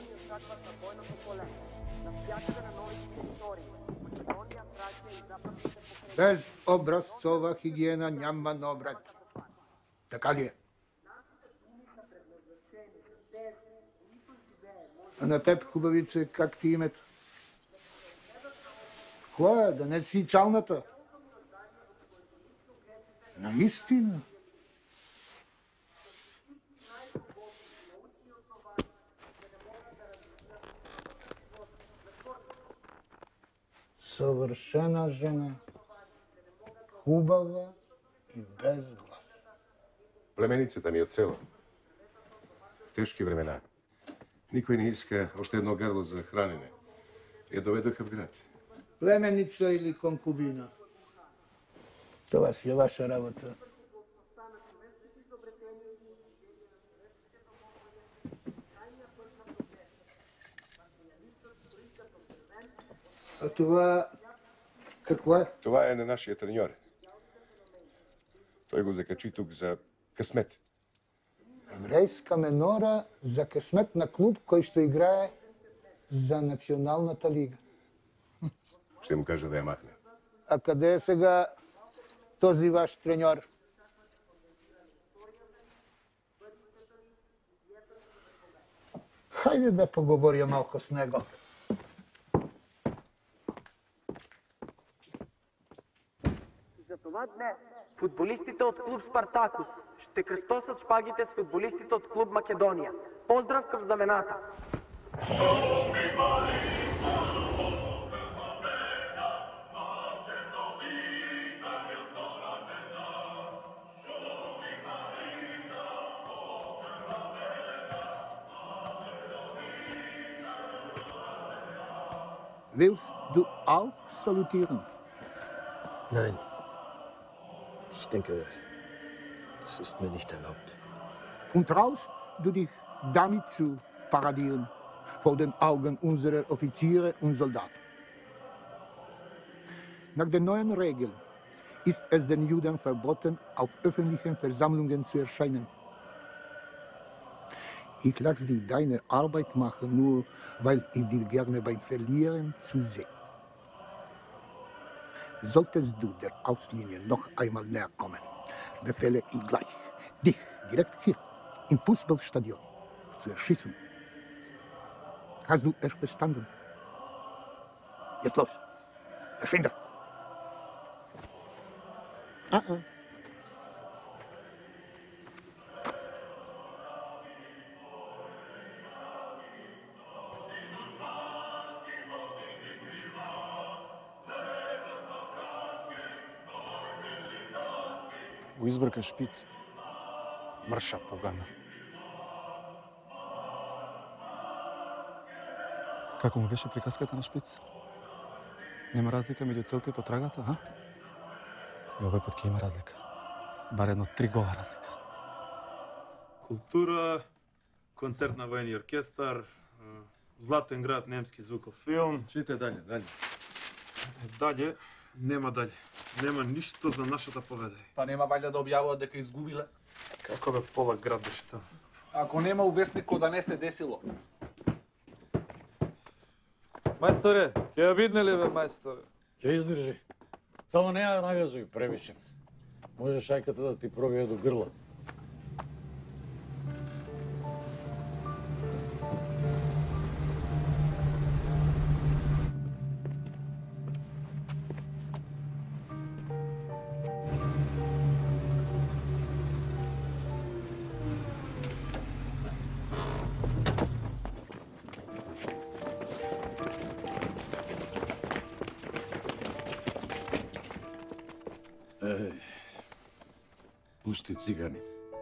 Без образцова хигиена няма нов ред. Така ли е? А на теб, хубавице, как ти името? Кое? Да не си чалната? Наистина? Съвършена жена. Хубава и без глас. Племеницата ми од село. Тешки времена. Никој не иска още едно грло за хранене. Я доведоха в град. Племеница или конкубина? Това си е ваша работа. А това какво е? Това е на нашия треньор. Той го закачи тук за късмет. Еврейска менора за късмет на клуб, кой ще играе за Националната лига. Ще му кажа да я махне. А къде е сега този ваш треньор? Хайде да поговоря малко с него. Затова днес футболистите от клуб Спартакус ще кръстосат шпагите с футболистите от клуб Македония. Поздрав към знамената! Willst du auch salutieren? Nein. Ich denke, das ist mir nicht erlaubt. Und traust du dich damit zu paradieren vor den Augen unserer Offiziere und Soldaten? Nach den neuen Regeln ist es den Juden verboten, auf öffentlichen Versammlungen zu erscheinen. Ich lasse dich deine Arbeit machen, nur weil ich dir gerne beim Verlieren zusehe. Solltest du der Auslinie noch einmal näher kommen, befehle ich gleich, dich direkt hier im Fußballstadion zu erschießen. Hast du es verstanden? Jetzt los, verschwinde! Го избрка шпиц. Мрша погана. Како му беше приказката на шпиц? Нема разлика меѓу целта и потрагата, а? И овој пат ќе има разлика. Бар едно 3 гола разлика. Култура, концерт на војни оркестар, Златен град, немски звуков филм. Читай дале, дале. Дале, нема дале. Нема ништо за нашата победа. Па нема вајда да објавуваат дека изгубиле? Како бе полак град беше таму? Ако нема увеснико да не се десило. Мајсторе, ќе ја видне ли бе, мајсторе? Ќе издржи. Само не ја навјазуј превише. Може шајката да ти пробие до грла. Пусти цигани.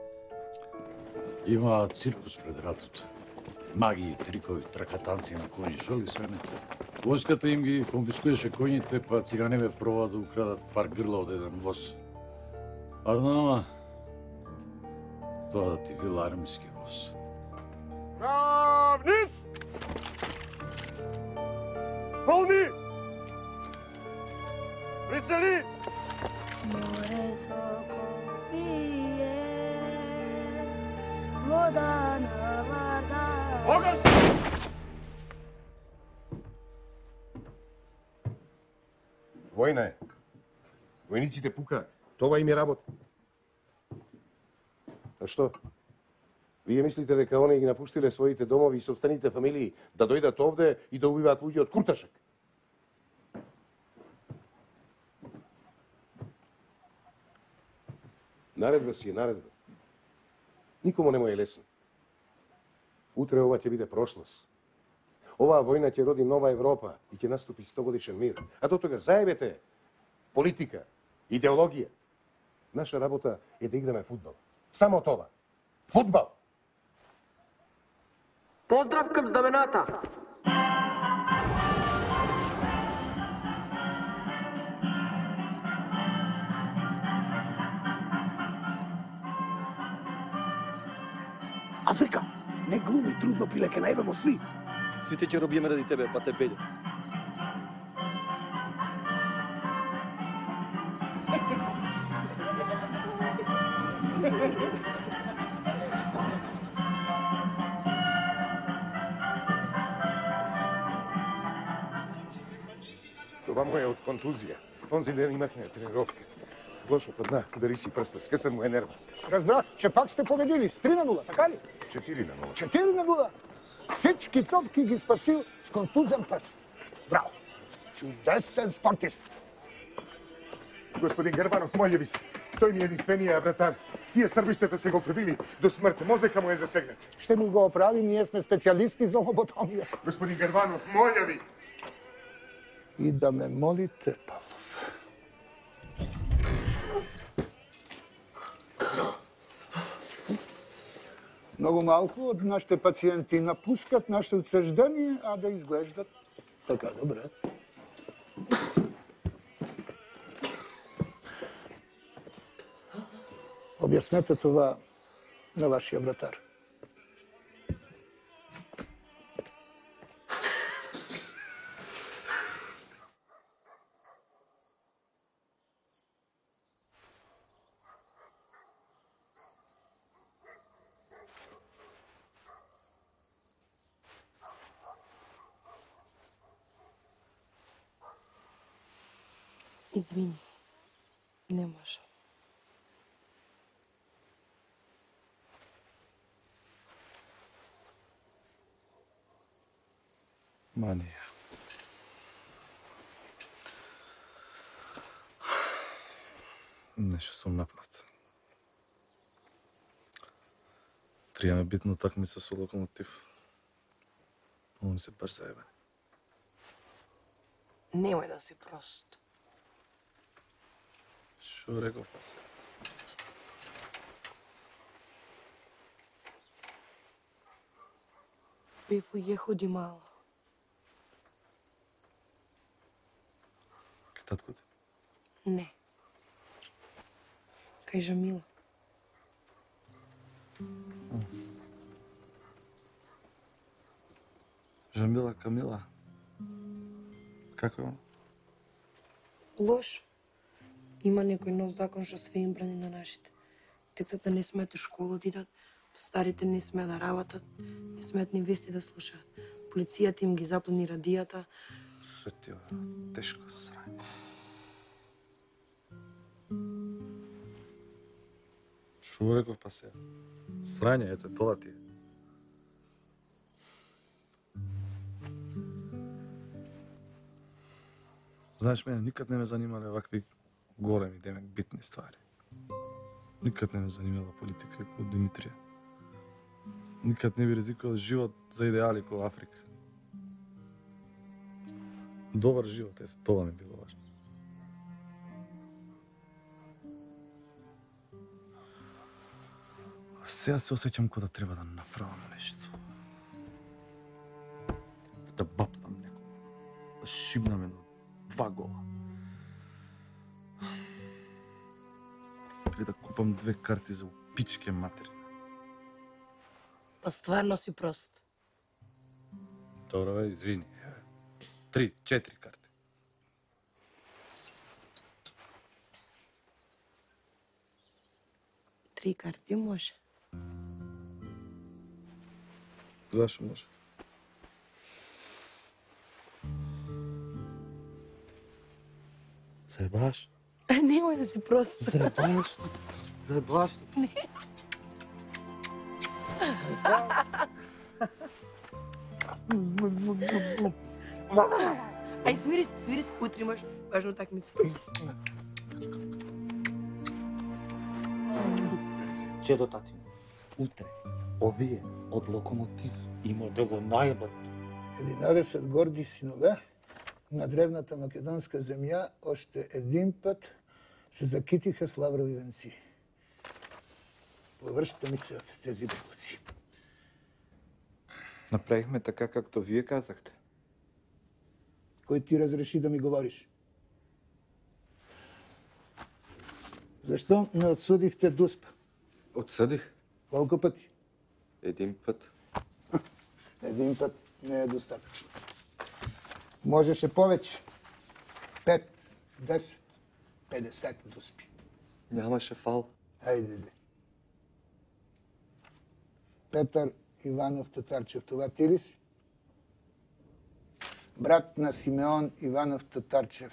Има циркус пред ратот. Магии, трикови, тракатанци на коњи, шо ли све не. Војската им ги конфискуеше коњите, па циганеве пробаа да украдат пар грла од еден воз. Арнама, тоа да ти бил армиски воз. Равниц! Полни! Прицели! Море соко пие, вода на вода. Огън! Војна е. Војниците пукаат. Това им е работа. А што? Вие мислите дека они ги напуштиле своите домови и собствените фамилии да дојдат овде и да убиваат луѓе од курташак? Наредба си е наредба. Никому не му е лесно. Утре ова ќе биде прошлост. Оваа војна ќе роди нова Европа и ќе наступи 100-годишен мир. А до тога заебете политика, идеологија. Наша работа е да играме фудбал. Само това. Фудбал! Поздрав към знамената! Африка, не глуми, трудно пиле, ке најбемо сви. Сите ќе робиеме ради тебе, па те пеѓа. Това му е от контузија. Онзи ден имахме тренировка. Гошо падна, удари си прста, скъса му е нерва. Разбрах, че пак сте победили с 3-0, така ли? 4-0. 4-0. Всички топки ги спасил с контузен пръст. Браво! Чудесен спортист! Господин Гербанов, моля ви се, той ми е единствения вратар. Тия сърбищата се го пребили до смърт. Мозъка му е засегнат. Ще му го оправим, ние сме специалисти за лоботомия. Господин Гербанов, моля ви! И да ме молите, Павлов. Много малко от нашите пациенти напускат нашето учреждение, а да изглеждат така добре. Обяснете това на вашия вратар. Извини, не може. Мания. Нешто сум напнат. Тријаме битна такмица со Локомотив. Они се баш заебани. Немој да си прост. Шо реков па се? Бев уехал мало. Татко ти? Не. Кај Жамила. Жамила Камила. Како е он? Лош. Има некој нов закон што све им брани на нашите. Децата не смеат у школа да идат, старите не смеат да работат, не смеат ни вести да слушаат. Полицијата им ги заплени радијата. Светила, тешко срање. Шо го реков па се? Срање, ете, тоа ти е. Знаеш, мене никад не ме занимале вакви големи, демек, битни ствари. Никад не ме занимала политика како Димитрија. Никад не би ризикувал живот за идеали како Африка. Добар живот, ете, тоа ми било важно. А сега се осеќам кога да треба да направам нешто. Да бапнам некој. Да шибнам едно 2 гола. Или да купам 2 карти за пичке матери. Па стварно си прост. Добро, бе, извини. 3-4 карти. Три карти може. Зашо може? Заебаш? Немој да си прост. Заебаш? Заебаш? Не. Ај, смири се, утре имаш важна такмица. Чедо татино, утре, овие од Локомотив има да го најбат. 11 горди синове на древната македонска земја още един път се закитиха с лаврови венци. Површите ми се от тези буклуци. Направихме така, както вие казахте. Кой ти разреши да ми говориш? Защо не отсудихте Дуспа? Отсъдих. Колко пъти? 1 път. 1 път не е достатъчно. Можеше повече. 5, 10, 50 Дуспи. Нямаше фал. Айде. Петър Иванов Татарчев, това ти ли си? Брат на Симеон Иванов Татарчев.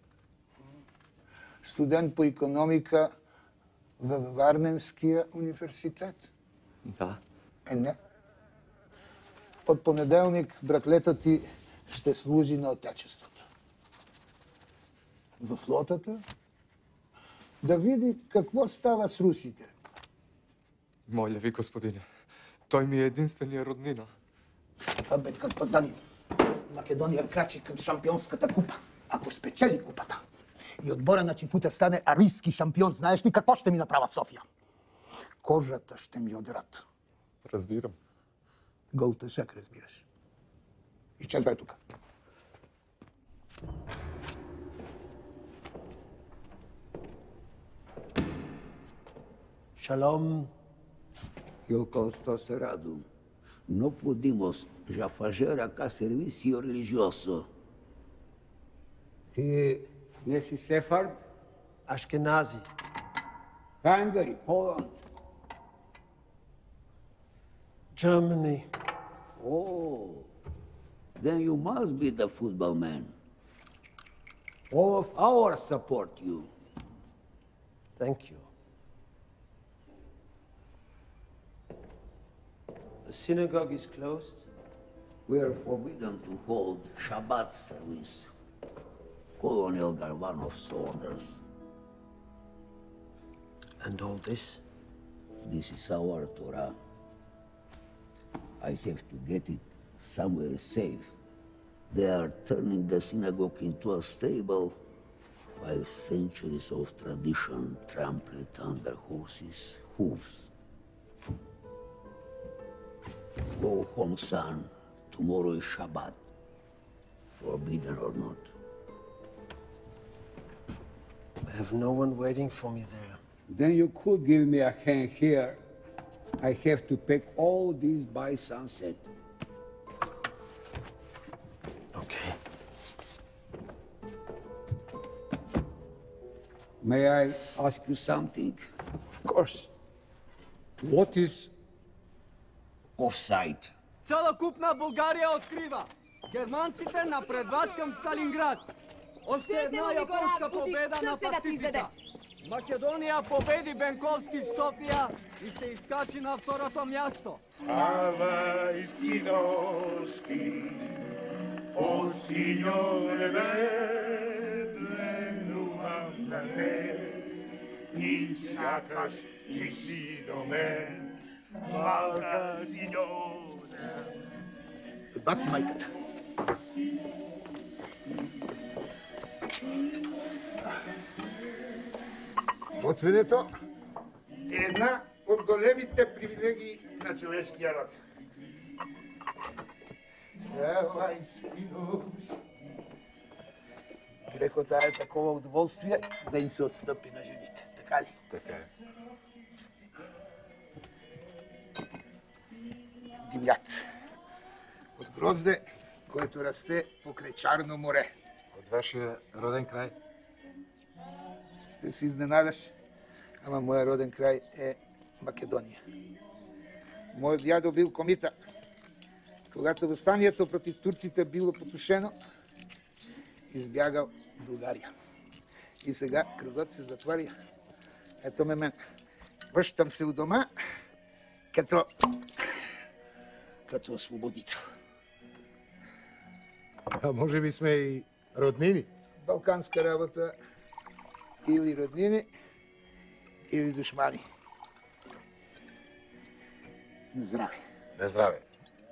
Студент по икономика във Варненския университет? Да. Не. От понеделник братлета ти ще служи на отечеството. В флотата да види какво става с русите. Моля ви, господине, той ми е единствения роднина. Абе, какво заним? Македония крачи към шампионската купа. Ако спечели купата и отбора на Чифута стане арийски шампион, знаеш ли какво ще ми направят София? Кожата ще ми одрат. Разбирам. Гълташак разбираш. Изчезвай тук. Shalom. Eu estou serado. Não podemos já fazer cá serviço religioso. Ти не си сефард? Ashkenazi. Hungary, Poland. Germany. Oh, Then you must be the football man. All of our support you. Thank you. The synagogue is closed. We are forbidden to hold Shabbat service. Colonel Garvanov's orders. And all this? This is our Torah. I have to get it somewhere safe. They are turning the synagogue into a stable. 5 centuries of tradition trampled under horses' hooves. Go home, son. Tomorrow is Shabbat. Forbidden or not. have no one waiting for me there. Then you could give me a hand here. I have to pack all these by sunset. Okay. May I ask you something? Of course. What is offside? Целокупна България открива! Германците напредват към Сталинград! Още една японска победа на Пацифика! Македония победи Бенковски в София и се изкачи на второто място! Havajski nošti, od sinjo nebe, plenувам за те, и сякаш ти си до мен, малка синьона. Баси майката. Отведето е една от големите привилегии на човешкия род. Havajski nošti. Грехота е такова удоволствие да им се отстъпи на жените. Така ли? Така е. Дивлят. От грозде, което расте покрай Чарно море. От вашия роден край? Ще се изненадаш, ама моя роден край е Македония. Моят дядо бил комита. Когато въстанието против турците било потушено, избягал в България. И сега кръгът се затваря. Ето ме мен. Връщам се у дома като освободител. А може би сме и роднини? Балканска работа. Или роднини, или душмани. На здраве. На здраве.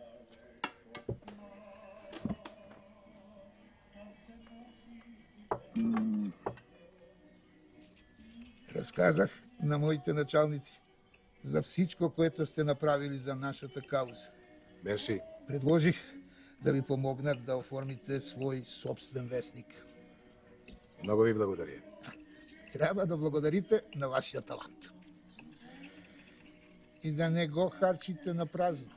Разказах на моите началници за всичко, което сте направили за нашата кауза. Мерси. Предложих да ви помогнат да оформите свой собствен вестник. Много ви благодаря. Трябва да благодарите на вашия талант. И да не го харчите на празно.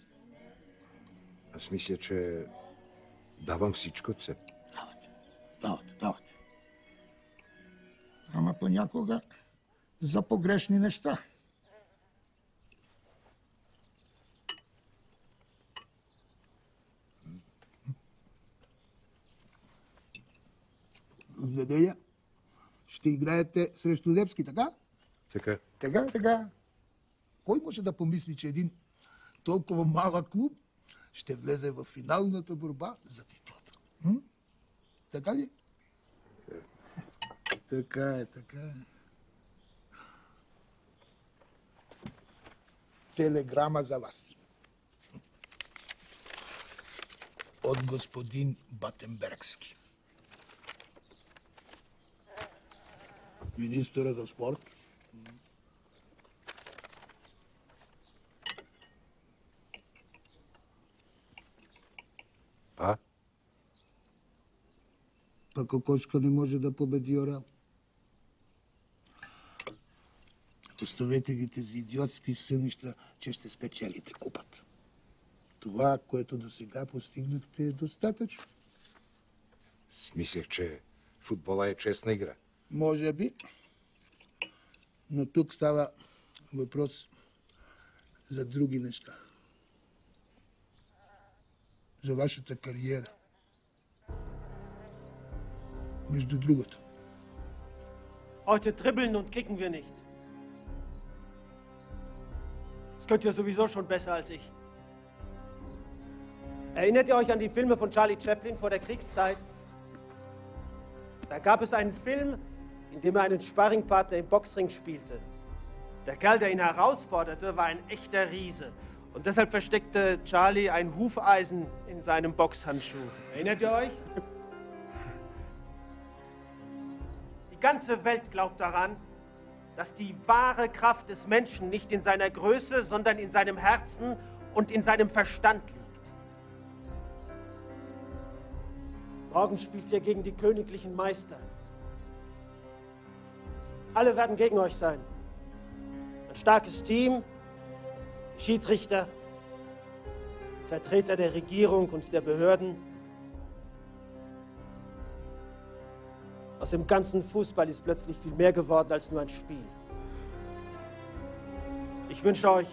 Аз мисля, че давам всичко от себе. Давате. Ама понякога за погрешни неща. В неделя ще играете срещу Левски, така? Така. Така. Кой може да помисли, че един толкова малък клуб ще влезе в финалната борба за титлата? Така ли? Така е. Телеграма за вас. От господин Батенбергски. Министъра за спорт. А? Пък кокошка не може да победи орел. Оставете ги тези идиотски сънища, че ще спечелите купата. Това, което до сега постигнахте, е достатъчно. Смислях, че футбола е честна игра. Може би, но тук става въпрос за други неща. За вашата кариера. Между другото. Heute dribbeln und kicken wir nicht. Das könnt ihr sowieso schon besser als ich. Erinnert ihr euch an die Filme von Charlie Chaplin vor der Kriegszeit? Da gab es einen Film, in dem er einen Sparringpartner im Boxring spielte. Der Kerl, der ihn herausforderte, war ein echter Riese. Und deshalb versteckte Charlie ein Hufeisen in seinem Boxhandschuh. Erinnert ihr euch? Die ganze Welt glaubt daran, dass die wahre Kraft des Menschen nicht in seiner Größe, sondern in seinem Herzen und in seinem Verstand liegt. Morgen spielt ihr gegen die königlichen Meister. Alle werden gegen euch sein. Ein starkes Team, Schiedsrichter, Vertreter der Regierung und der Behörden. Aus dem ganzen Fußball ist plötzlich viel mehr geworden als nur ein Spiel. Ich wünsche euch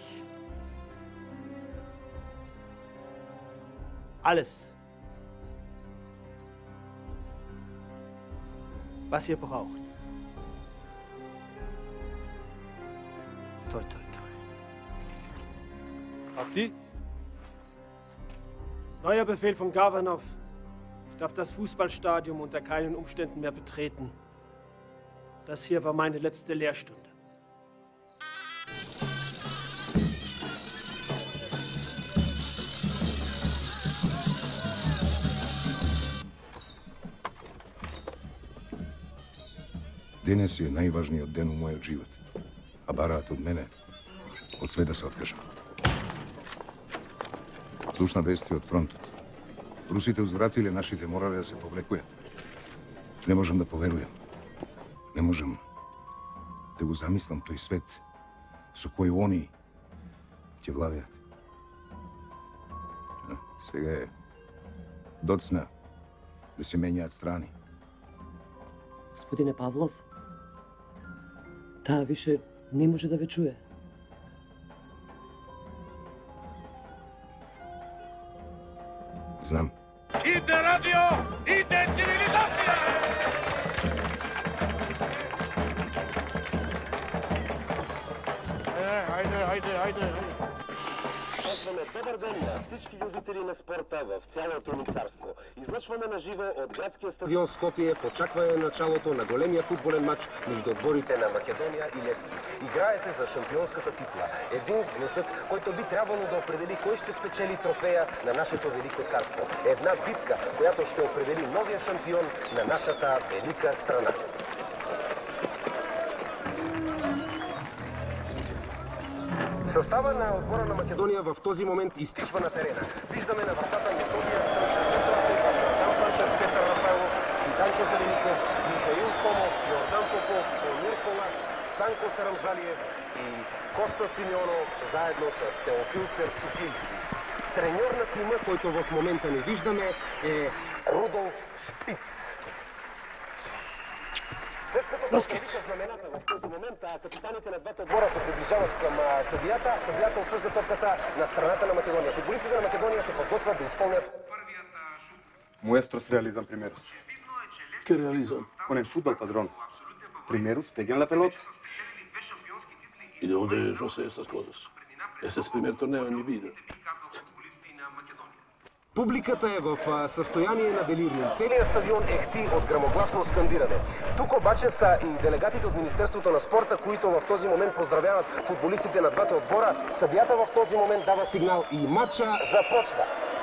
alles, was ihr braucht. Toi, toi, toi. Abdi? Neuer Befehl von Gavanov. Ich darf das Fußballstadion unter keinen Umständen mehr betreten. Das hier war meine letzte Lehrstunde. Денес е најважниот ден у мојот живот. А бараат од мене, од све да се откажам. Слушна вести од фронтот. Русите узвратиле, нашите морале да се повлекујат. Не можам да поверуjem. Не можам да го замислам тој свет со кој они ќе владеат. Сега е доцна да се менјаат страни. Господине Павлов, таа више не може да ве чуе. Знам. Иде радио, иде цивилизација! Ајде. Казваме добар ден на всички любители на спорта в цялото ни царство. Излъчваме на живо от градския стадион Скопие в очакване началото на големия футболен матч между отборите на Македония и Левски. Играе се за шампионската титла. Един сблъсък, който би трябвало да определи кой ще спечели трофея на нашето велико царство. Една битка, която ще определи новия шампион на нашата велика страна. Състава на отбора на Македония в този момент изтичва на терена. Виждаме на вратата Методия Панчев, Петър Рафайлов, Данчо Зелеников, Михаил Томов, Йордан Попов, Онур Полак, Цанко Сарамзалиев и Коста Симеонов, заедно с Теофил Перчуклийски. Треньор на тима, който в момента не виждаме, е Рудолф Шпиц. След като поставиха знамената в този момент, капитаните на двата отбора се приближават към съдията. Съдията отсъжда топката на страната на Македония. Футболистите на Македония се подготвят да изпълнят Muestros realizan primeros. ¿Qué realizan? Con el fútbol, padrón. Primeros pegan la pelota. ¿Y de dónde yo sé estas cosas? Ese es el primer torneo en mi vida. Публиката е в състояние на делириум. Целият стадион ехти от грамогласно скандиране. Тук обаче са и делегатите от Министерството на спорта, които в този момент поздравяват футболистите на двата отбора. Съдията в този момент дава сигнал и матча започва.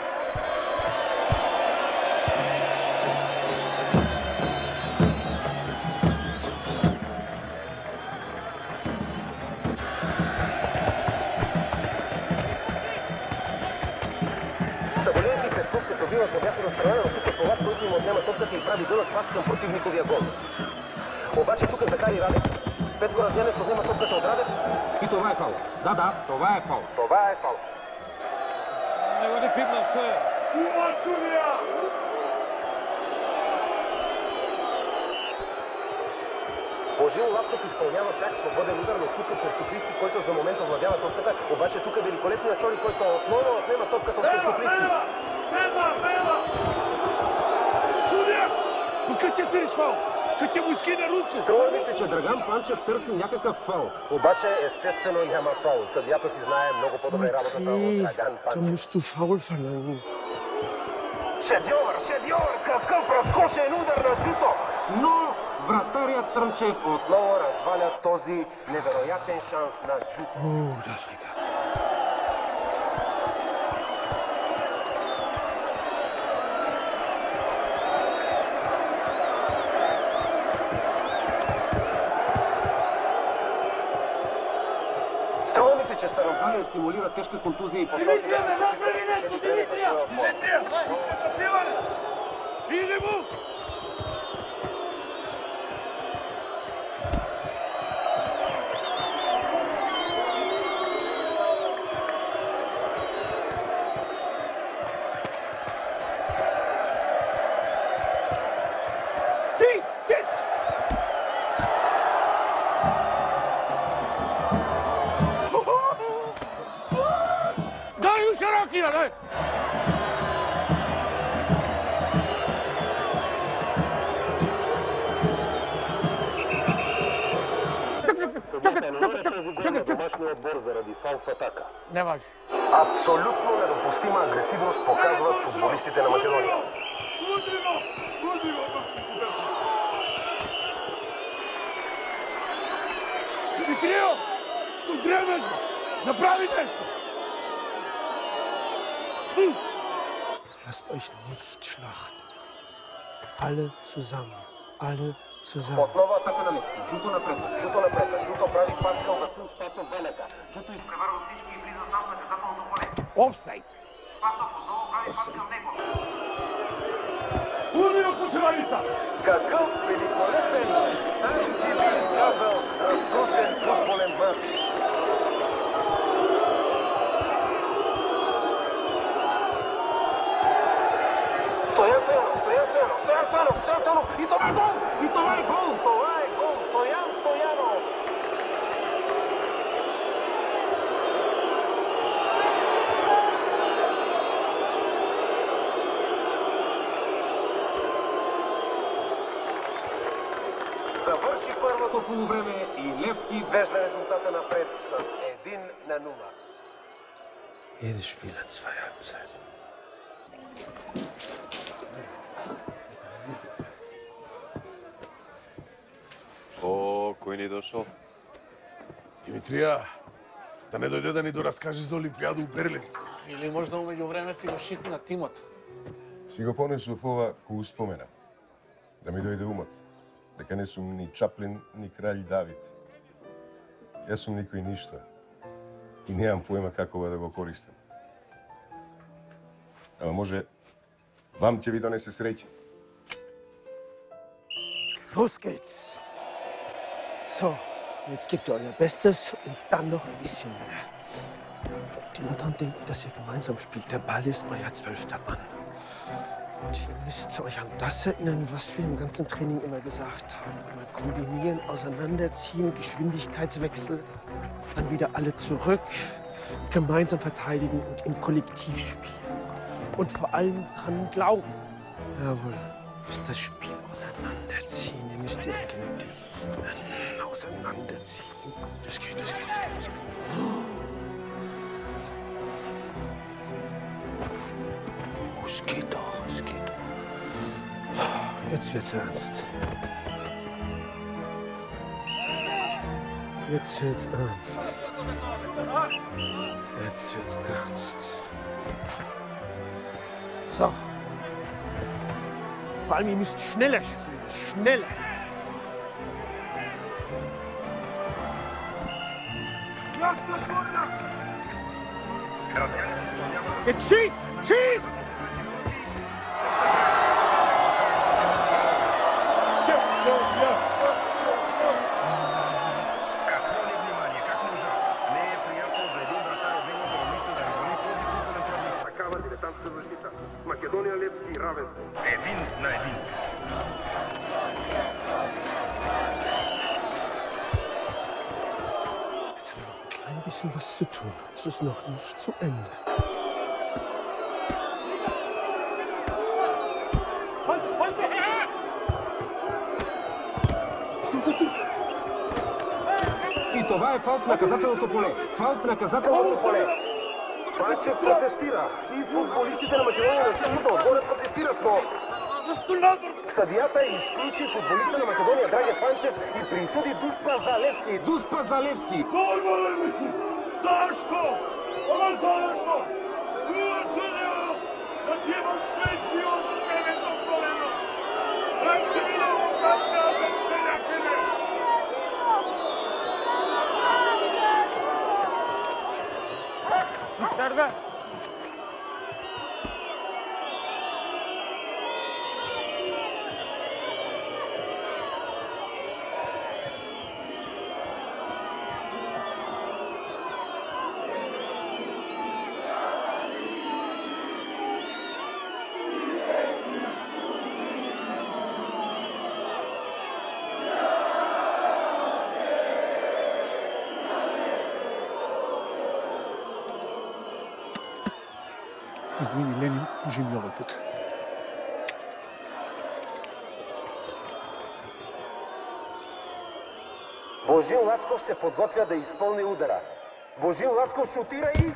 От дясната страна, но тук е Полак, който им отнема топката и прави дълъг пас към противниковия гол. Обаче тук Захари Радев. Петко Радянев отнема топката от Радев и това е фаул. Да, това е фаул. Това е фаул. Него не пипна, що е? Умасумия! Божил Ласков изпълнява пряк свободен удар, но тук Перчуклийски, който за момент овладява топката. Обаче тук е великолепният Чори, който отново отнема топката от Перчуклийски. Бела! Судия! Но как те свириш фаул? Как те му изкине руки? Струва ми се, че Драган Панчев търси някакъв фаул. Обаче естествено няма фаул. Съдията си знае много по-добре работата от Драган Панчев. Да musst du faul verlangen. Шедьовър! Какъв разкошен удар на Джуто! Но вратарят Срънчев отново разваля този невероятен шанс на Джуто. Струва ми се, че Сарамзалиев симулира тежка контузия и по-точно... Димитрия, направи нещо, Димитрия! Димитрия, иска запиване! Иди му! Kina, daj! Домашния отбор заради фал в атака. Не важи. Абсолютно недопустима агресивност показват футболистите на Македония. Димитрио! Що дремеш, бе? Направи нещо! Lasst euch nicht schlachten. Alle zusammen. Alle zusammen. Отново атака на Левски. Джуто напред. Джуто прави пас към Васил Спасов Велека. Джуто изпревара от всички и влиза там в наказателното поле. Офсайд! Пасът отдолу прави пас към него. Ударо кучеваница! Какъв великолепен, царски бих казал, разкосен футболен мач. Стоян Стоянов! И това е гол! Това е гол! Стоян Стоянов! Завърши първото полувреме и Левски извежда резултата напред с 1-0. Jedes Spiel hat 2 Halbzeiten. О, кој ни дошол? Димитрија, да не дојде да ни доразкаже за Олимпијада у Берлин. Или можда умеѓу време си го шитна тимот. Си го понесов ова кој успомена. Да ми дојде умот. Дека не сум ни Чаплин, ни кралј Давид. Јас сум никој ништо. И немам поема како да го користам. Ама може, вам ќе ви донесе среќа. Los geht's. So, jetzt gebt ihr euer Bestes und dann noch ein bisschen mehr. Die Muttern denken, dass ihr gemeinsam spielt. Der Ball ist euer 12. Mann. Und ihr müsst euch an das erinnern, was wir im ganzen Training immer gesagt haben. Mal kombinieren, auseinanderziehen, Geschwindigkeitswechsel, dann wieder alle zurück, gemeinsam verteidigen und im Kollektiv spielen. Und vor allem dran glauben. Jawohl, ihr müsst das Spiel auseinanderziehen. Ihr müsst die Regeln dichten, auseinanderziehen. Das geht. Es geht doch. Jetzt wird's ernst. Jetzt wird's ernst. So. Vor allem, ihr müsst schneller spielen. Schneller. Jetzt schieß! Македония Левски равенство. 1-1. Jetzt haben wir noch ein klein bisschen was zu tun. Es ist noch nicht zu Ende. И това е фаул в наказателното поле. Пасът протестира и футболистите на Македония на същото отборе протестират, но съдията изключи футболиста на Македония Драге Панчев и присъди Дуспа за Левски. Нормален ли си? Защо? Ама защо? Мила съдия! Да ти имаш свет живот от девето колено! Дай си ми да му кажа да се някъде! Сухтарда! Извини, Ленин, живи овој пат. Божин Ласков се подготвя да изпълни удара. Божин Ласков шутира и...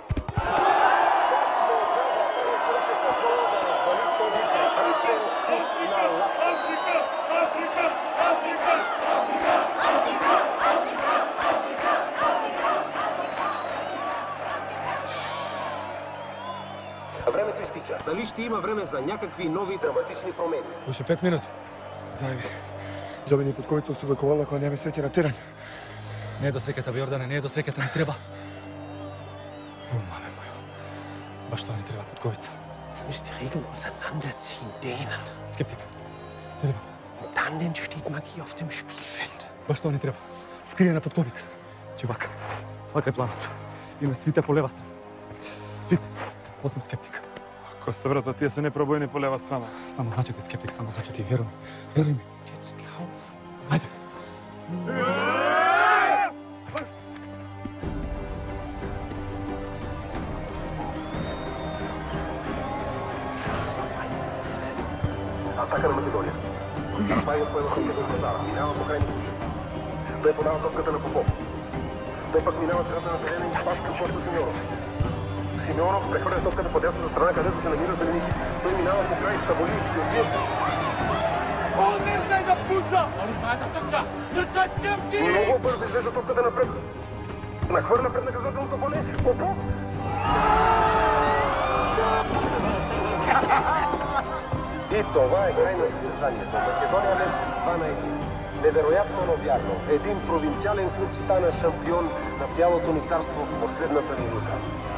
Времето изтича. Дали ще има време за някакви нови драматични промени? Уште 5 минути. Заеби. Джоби ни Потковица осублекувала кога нема сети на терање. Не е до среката, бе, Јордане, не е до среката, не треба. О, маме моја. Баш тоа ни треба, Потковица. Müsst die Regeln auseinanderziehen, dehnen. Skeptik. Треба. Und dann entsteht Magie auf dem Spielfeld. Баш тоа ни треба. Скриена Потковица. Чувак. Вака е планот. Има свите по лева страна. Свите. Осам скептик. Коста, брат, а тие се непробојни по лева страна. Само зачети, скептик, само зачети. Веруј ми. Веруј ми. Jetzt lauf. Ајде. Атака на Македония. Майнов поема хоккейната удара. Минава по крайни куши. Той подава топката на Попов. Той пък минава средата на терена и пас към Коста Симеонов. Симеонов прехвърля топката по дясната страна, където се намира Зеленики. Той минава по край Ставоли и отива. Он не знае да пуца! Они знае да тъча! Тръча, скепти! Много бързо излезе топката напред. Нахвърля пред наказателното поле. Попов! И това е край на състезанието. Македония Левски 2-1. Невероятно, но вярно. Един провинциален клуб стана шампион на цялото ни царство в последната минута.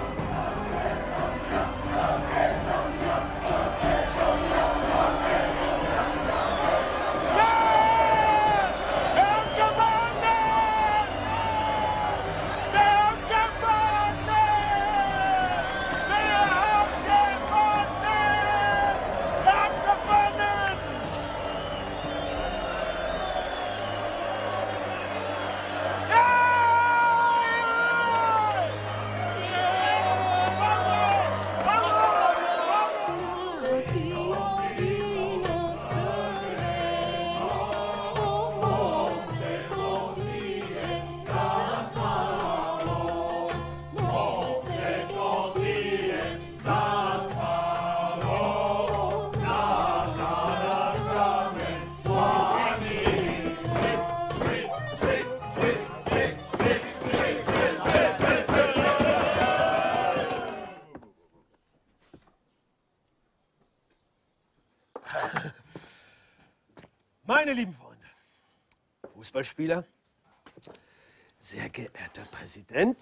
Meine lieben Freunde, Fußballspieler, sehr geehrter Präsident,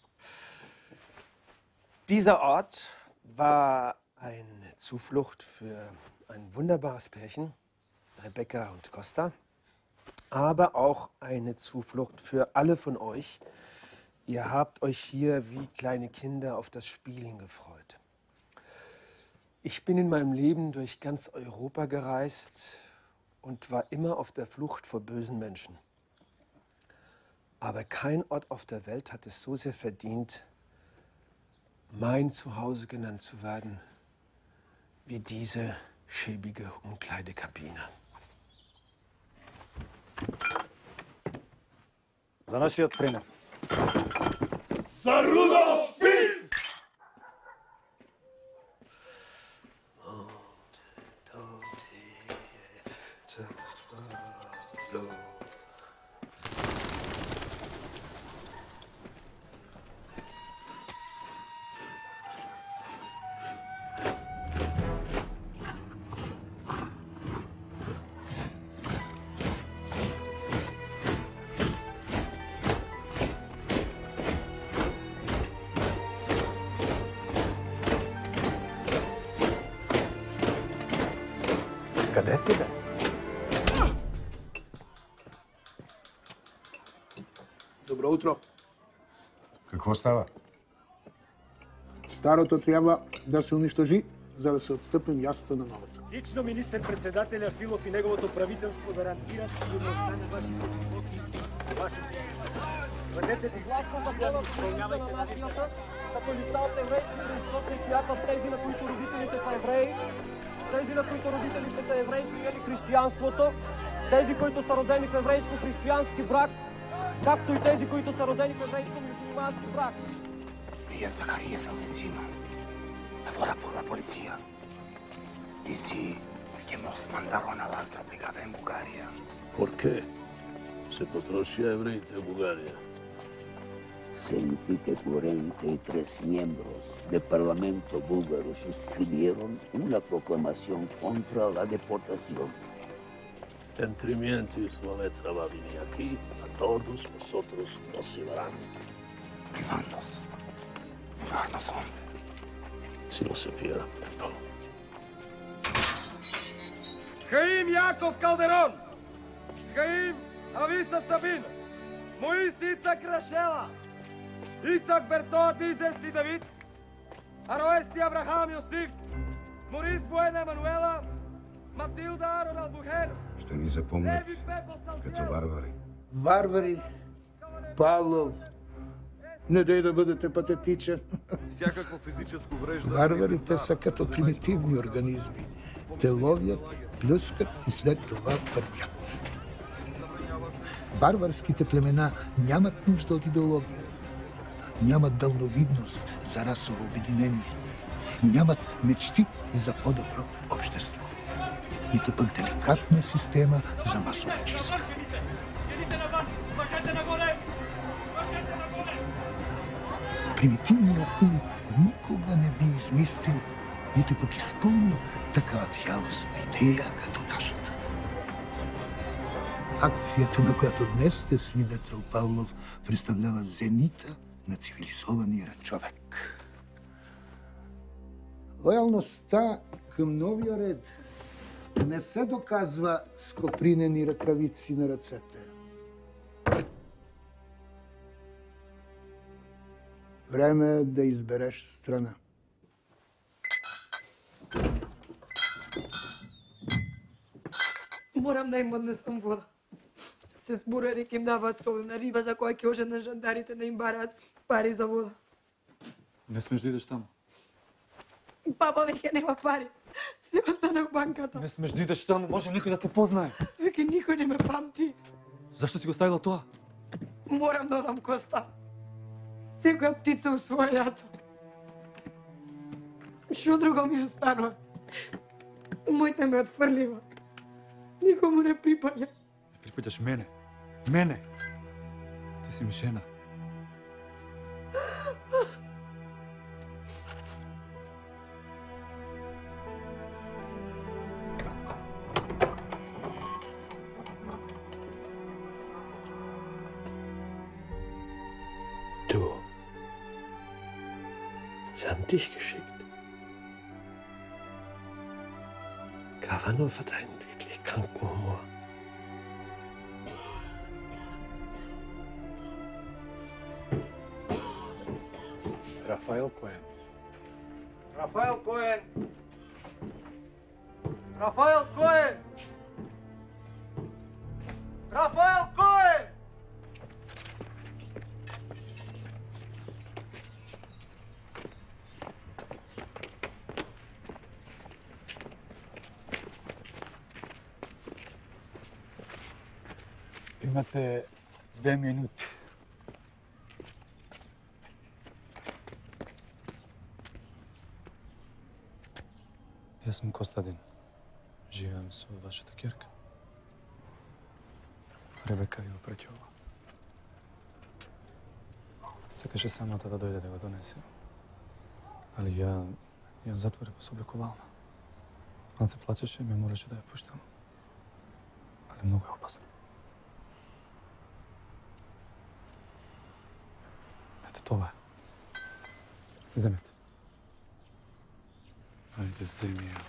dieser Ort war eine Zuflucht für ein wunderbares Pärchen, Rebecca und Costa, aber auch eine Zuflucht für alle von euch. Ihr habt euch hier wie kleine Kinder auf das Spielen gefreut. Ich bin in meinem Leben durch ganz Europa gereist und war immer auf der Flucht vor bösen Menschen. Aber kein Ort auf der Welt hat es so sehr verdient, mein Zuhause genannt zu werden, wie diese schäbige Umkleidekabine. За нашиот тренер. За Рудолф Шпиц! Къде си, бе? Добро утро. Какво става? Старото трябва да се унищожи, за да се отстъпим ясното на новото. Лично министър-председателя Филов и неговото правителство гарантират сигурността на вашите животи, вашето. Бъдете дисциплинирани, изпълнявайте на нещата. Някои лица от еврейски произход не смятат тези, на които родителите са евреи, тези, на които родителите са евреи, приели християнството, тези, които са родени в еврейско-християнски брак, както и тези, които са родени в еврейско-мюсюлмански брак. Via Zaccaria è un vecino. Lavora per la polizia. Dici che nos mandaron a l'altra brigata in Bulgaria. Perché? Se potrossi evreite in Bulgaria. Sentí que 43 miembros del Parlamento búlgaro suscribieron una proclamación contra la deportación. Entrimenti la letra va a venir aquí, a todos vosotros nos llevarán. Privándonos. Llevarnos dónde. Si lo supiera, Pepo. Хаим Яков Калдерон! Хаим Ависа Сабин! Моис Ицак Рашела! Ицак Бертот Изес и Давид! Ароести Аврахам Йосиф! Морис Буена Емануела! Матилда Арон Албухер! Ще ни запомнят като варвари. Варвари, Павлов, не дай да бъдете патетичен. Всякакво физическо вреждане. Варварите са като примитивни организми. Те ловят, плюскат и след това първят. Варварските племена нямат нужда от идеология. Нямат дълновидност за расово обединение. Нямат мечти за по-добро общество. Нито пък деликатна система за масова чистка. Примитивният ум никога не би измислил, нито пък изпълнил такава цялостна идея като нашата. Акцията, на която днес сте свидетел, Павлов, представлява зенита на цивилизования човек. Лоялността към новия ред не се доказва с копринени ръкавици на ръцете. Време е да избереш страна. Морам да им однесам вода. Се зборали ќе им дават солена риба за која ќе ожат на жандарите да им бараат пари за вода. Не смеш да идеш таму. Папа веќе нема пари. Се остана в банката. Не смеш да идеш таму, може никој да те познае. Веќе никој не ме памти. Зашто си го ставила тоа? Морам да одам коста. Секоја птица у своја јато. Шо друго ми останува? Мојте ме отфрлива. Никому не припаѓа. Не припаѓаш мене. Мене. Ти си ми жена. Du, sie haben dich geschickt. War nur für deinen wirklich kranken Humor. Рафаел Коен. Рафаел Коен! Рафаел Коен! Рафаел Коен! Имате 2 минути. Јас сум Костадин. Живеам со вашата ќерка. Ребека ја опреќува. Сакаше самата да дојде да го донесе. Али ја затвори во соблекувална. Он се плачеше и ме молеше да ја пуштам. Али многу е опасно. Ето това е. Земете. Ајде, земи ја.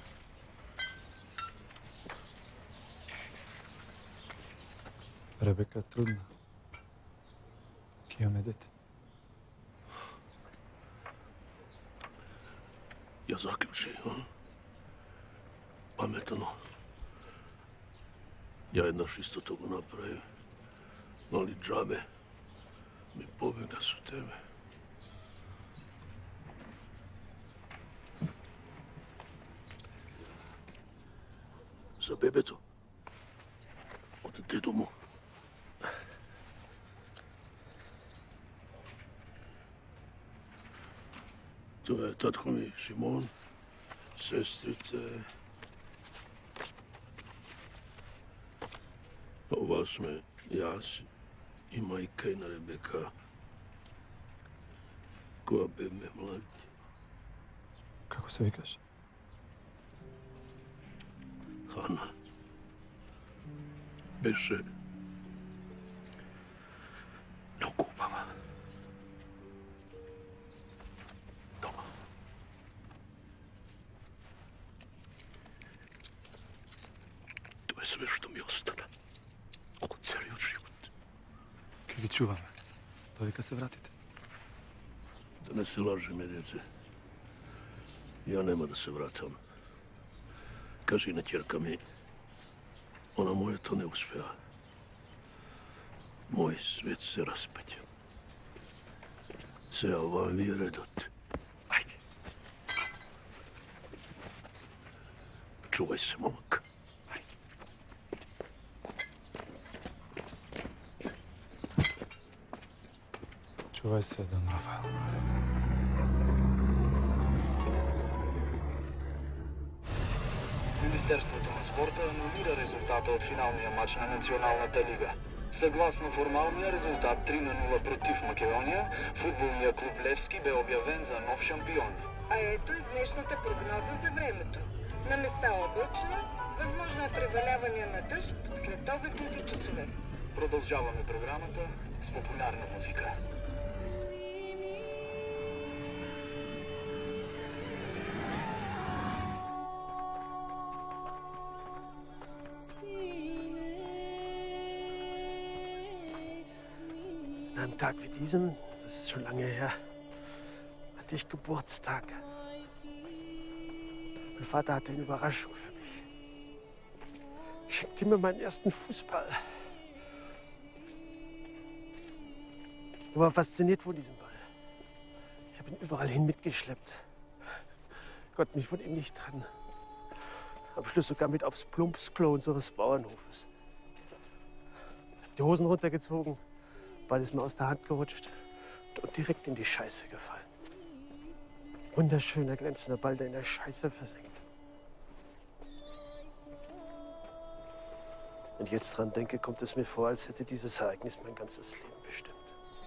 Ребека е трудна. Ќе имаме дете. Ја заклучи, а? Паметно. Ја еднаш истото го направив, али џабе ми побегна со тебе. За бебето. От дедо му. Това е татко ми Шимон, сестрица. Това сме и аз и майка и на Ребека. Кога бевме млади. Како се викаш? Хана. Беше много убава. Дома. Това е све, що ми остана. От целиот живот. Ке ги чуваме. Додека се вратите. Да не се лажеме, деце. Я нема да се вратам. Кажи на ќерка ми, она моето не успеа. Мој свет се распеќа. Сега ова ви е редот. Ајде. Чувај се, момак. Чувај се, Дон Рафаел. Министерството на спорта анулира резултата от финалния матч на Националната лига. Съгласно формалния резултат 3-0 против Македония, футболният клуб Левски бе обявен за нов шампион. А ето и днешната прогноза за времето. На места облачно, възможно е преваляване на дъжд след обедните часове. Продължаваме програмата с популярна музика. An einem Tag wie diesem, das ist schon lange her, hatte ich Geburtstag. Mein Vater hatte eine Überraschung für mich. Schenkte mir meinen ersten Fußball. Ich war fasziniert von diesem Ball. Ich habe ihn überall hin mitgeschleppt. Gott, mich von ihm nicht trennen. Am Schluss sogar mit aufs Plumpsklo unseres Bauernhofes. Die Hosen runtergezogen. Ball ist mir aus der Hand gerutscht und direkt in die Scheiße gefallen. Wunderschöner, glänzender Ball, der in der Scheiße versinkt. Wenn ich jetzt dran denke, kommt es mir vor, als hätte dieses Ereignis mein ganzes Leben bestimmt.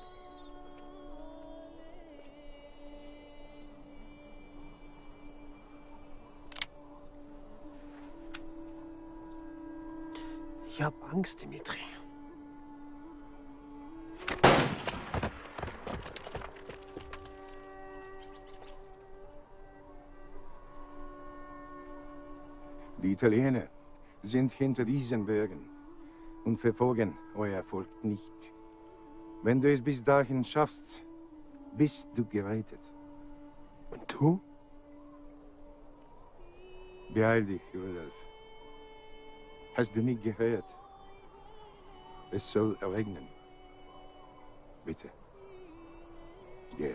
Ich habe Angst, Dimitri. Die Italiener sind hinter diesen Bergen und verfolgen euer Erfolg nicht. Wenn du es bis dahin schaffst, bist du gerettet. Und du? Beeil dich, Rudolf. Hast du nicht gehört? Es soll regnen. Bitte. Geh.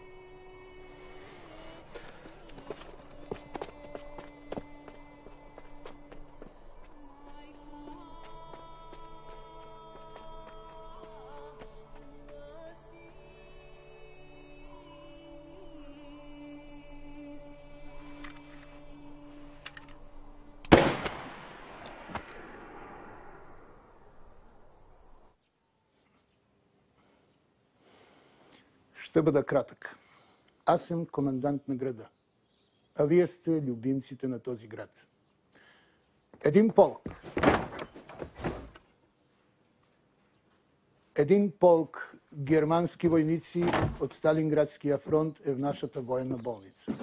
Ще бъда кратък. Аз съм комендант на града, а вие сте любимците на този град. Един полк германски войници от Сталинградския фронт е в нашата военна болница.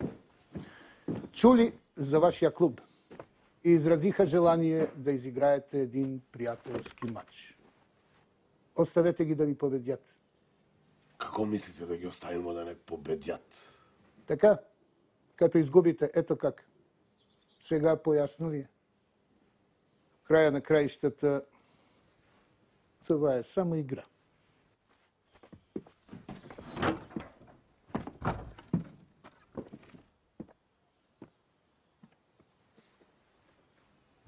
Чули за вашия клуб и изразиха желание да изиграете един приятелски матч. Оставете ги да ви победят. Како мислите да ги оставимо да не победят? Така, като изгубите, ето как. Сега поясно ли е? В края на краищата това е само игра.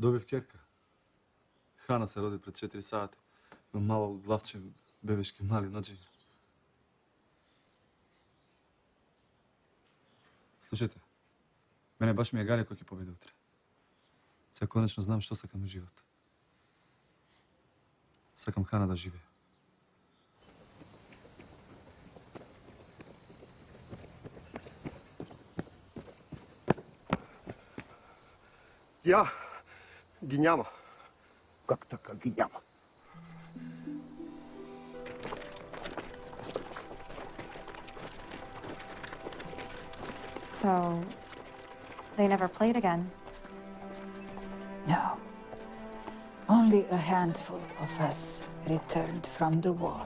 Добив керка. Хана се роди пред 4 сати. Има мало главче, бебешки мали ноđenja. Slušajte, mene baš mi je galje ko ќе победи утре. Сега конечно знам што сакам у живот. Сакам Хана да живее. Тя ги няма. Как така ги няма? So, they never played again? No. Only a handful of us returned from the war.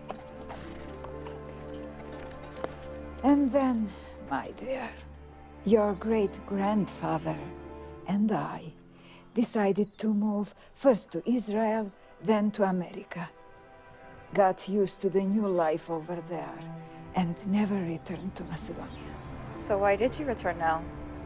And then, my dear, your great-grandfather and I decided to move first to Israel, then to America. Got used to the new life over there and never returned to Macedonia. So why did you return now?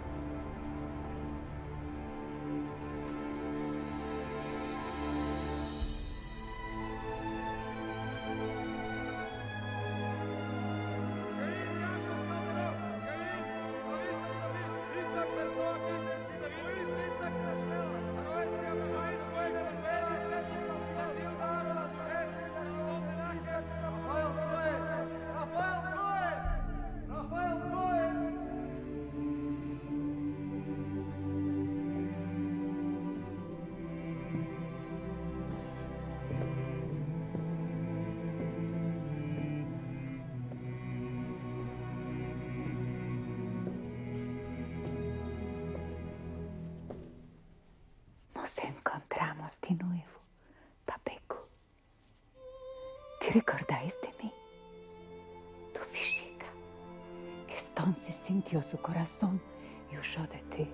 Nos encontramos de nuevo, Papeku. ¿Te recordáis de mí? Tu física, que entonces sintió su corazón y huyó de ti.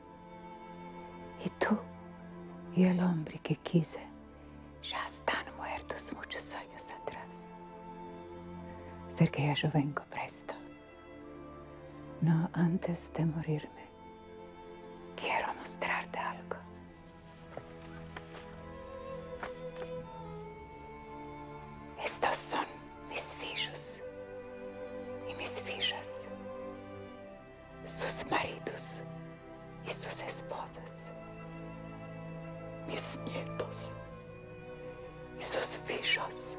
Y tú y el hombre que quise ya están muertos muchos años atrás. Sé que yo vengo presto. No antes de morirme. Quiero mostrarte algo. Estos son mis filhos y mis filhas, sus maridos y sus esposas, mis nietos y sus hijos.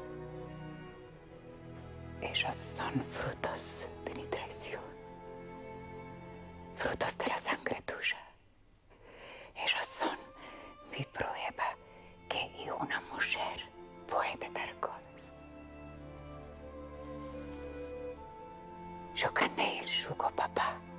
Ellos son frutos de mi traición, frutos de la sangre tuya. Ellos son mi prueba que una mujer puede dar colas. Yo gané el yugo, papá.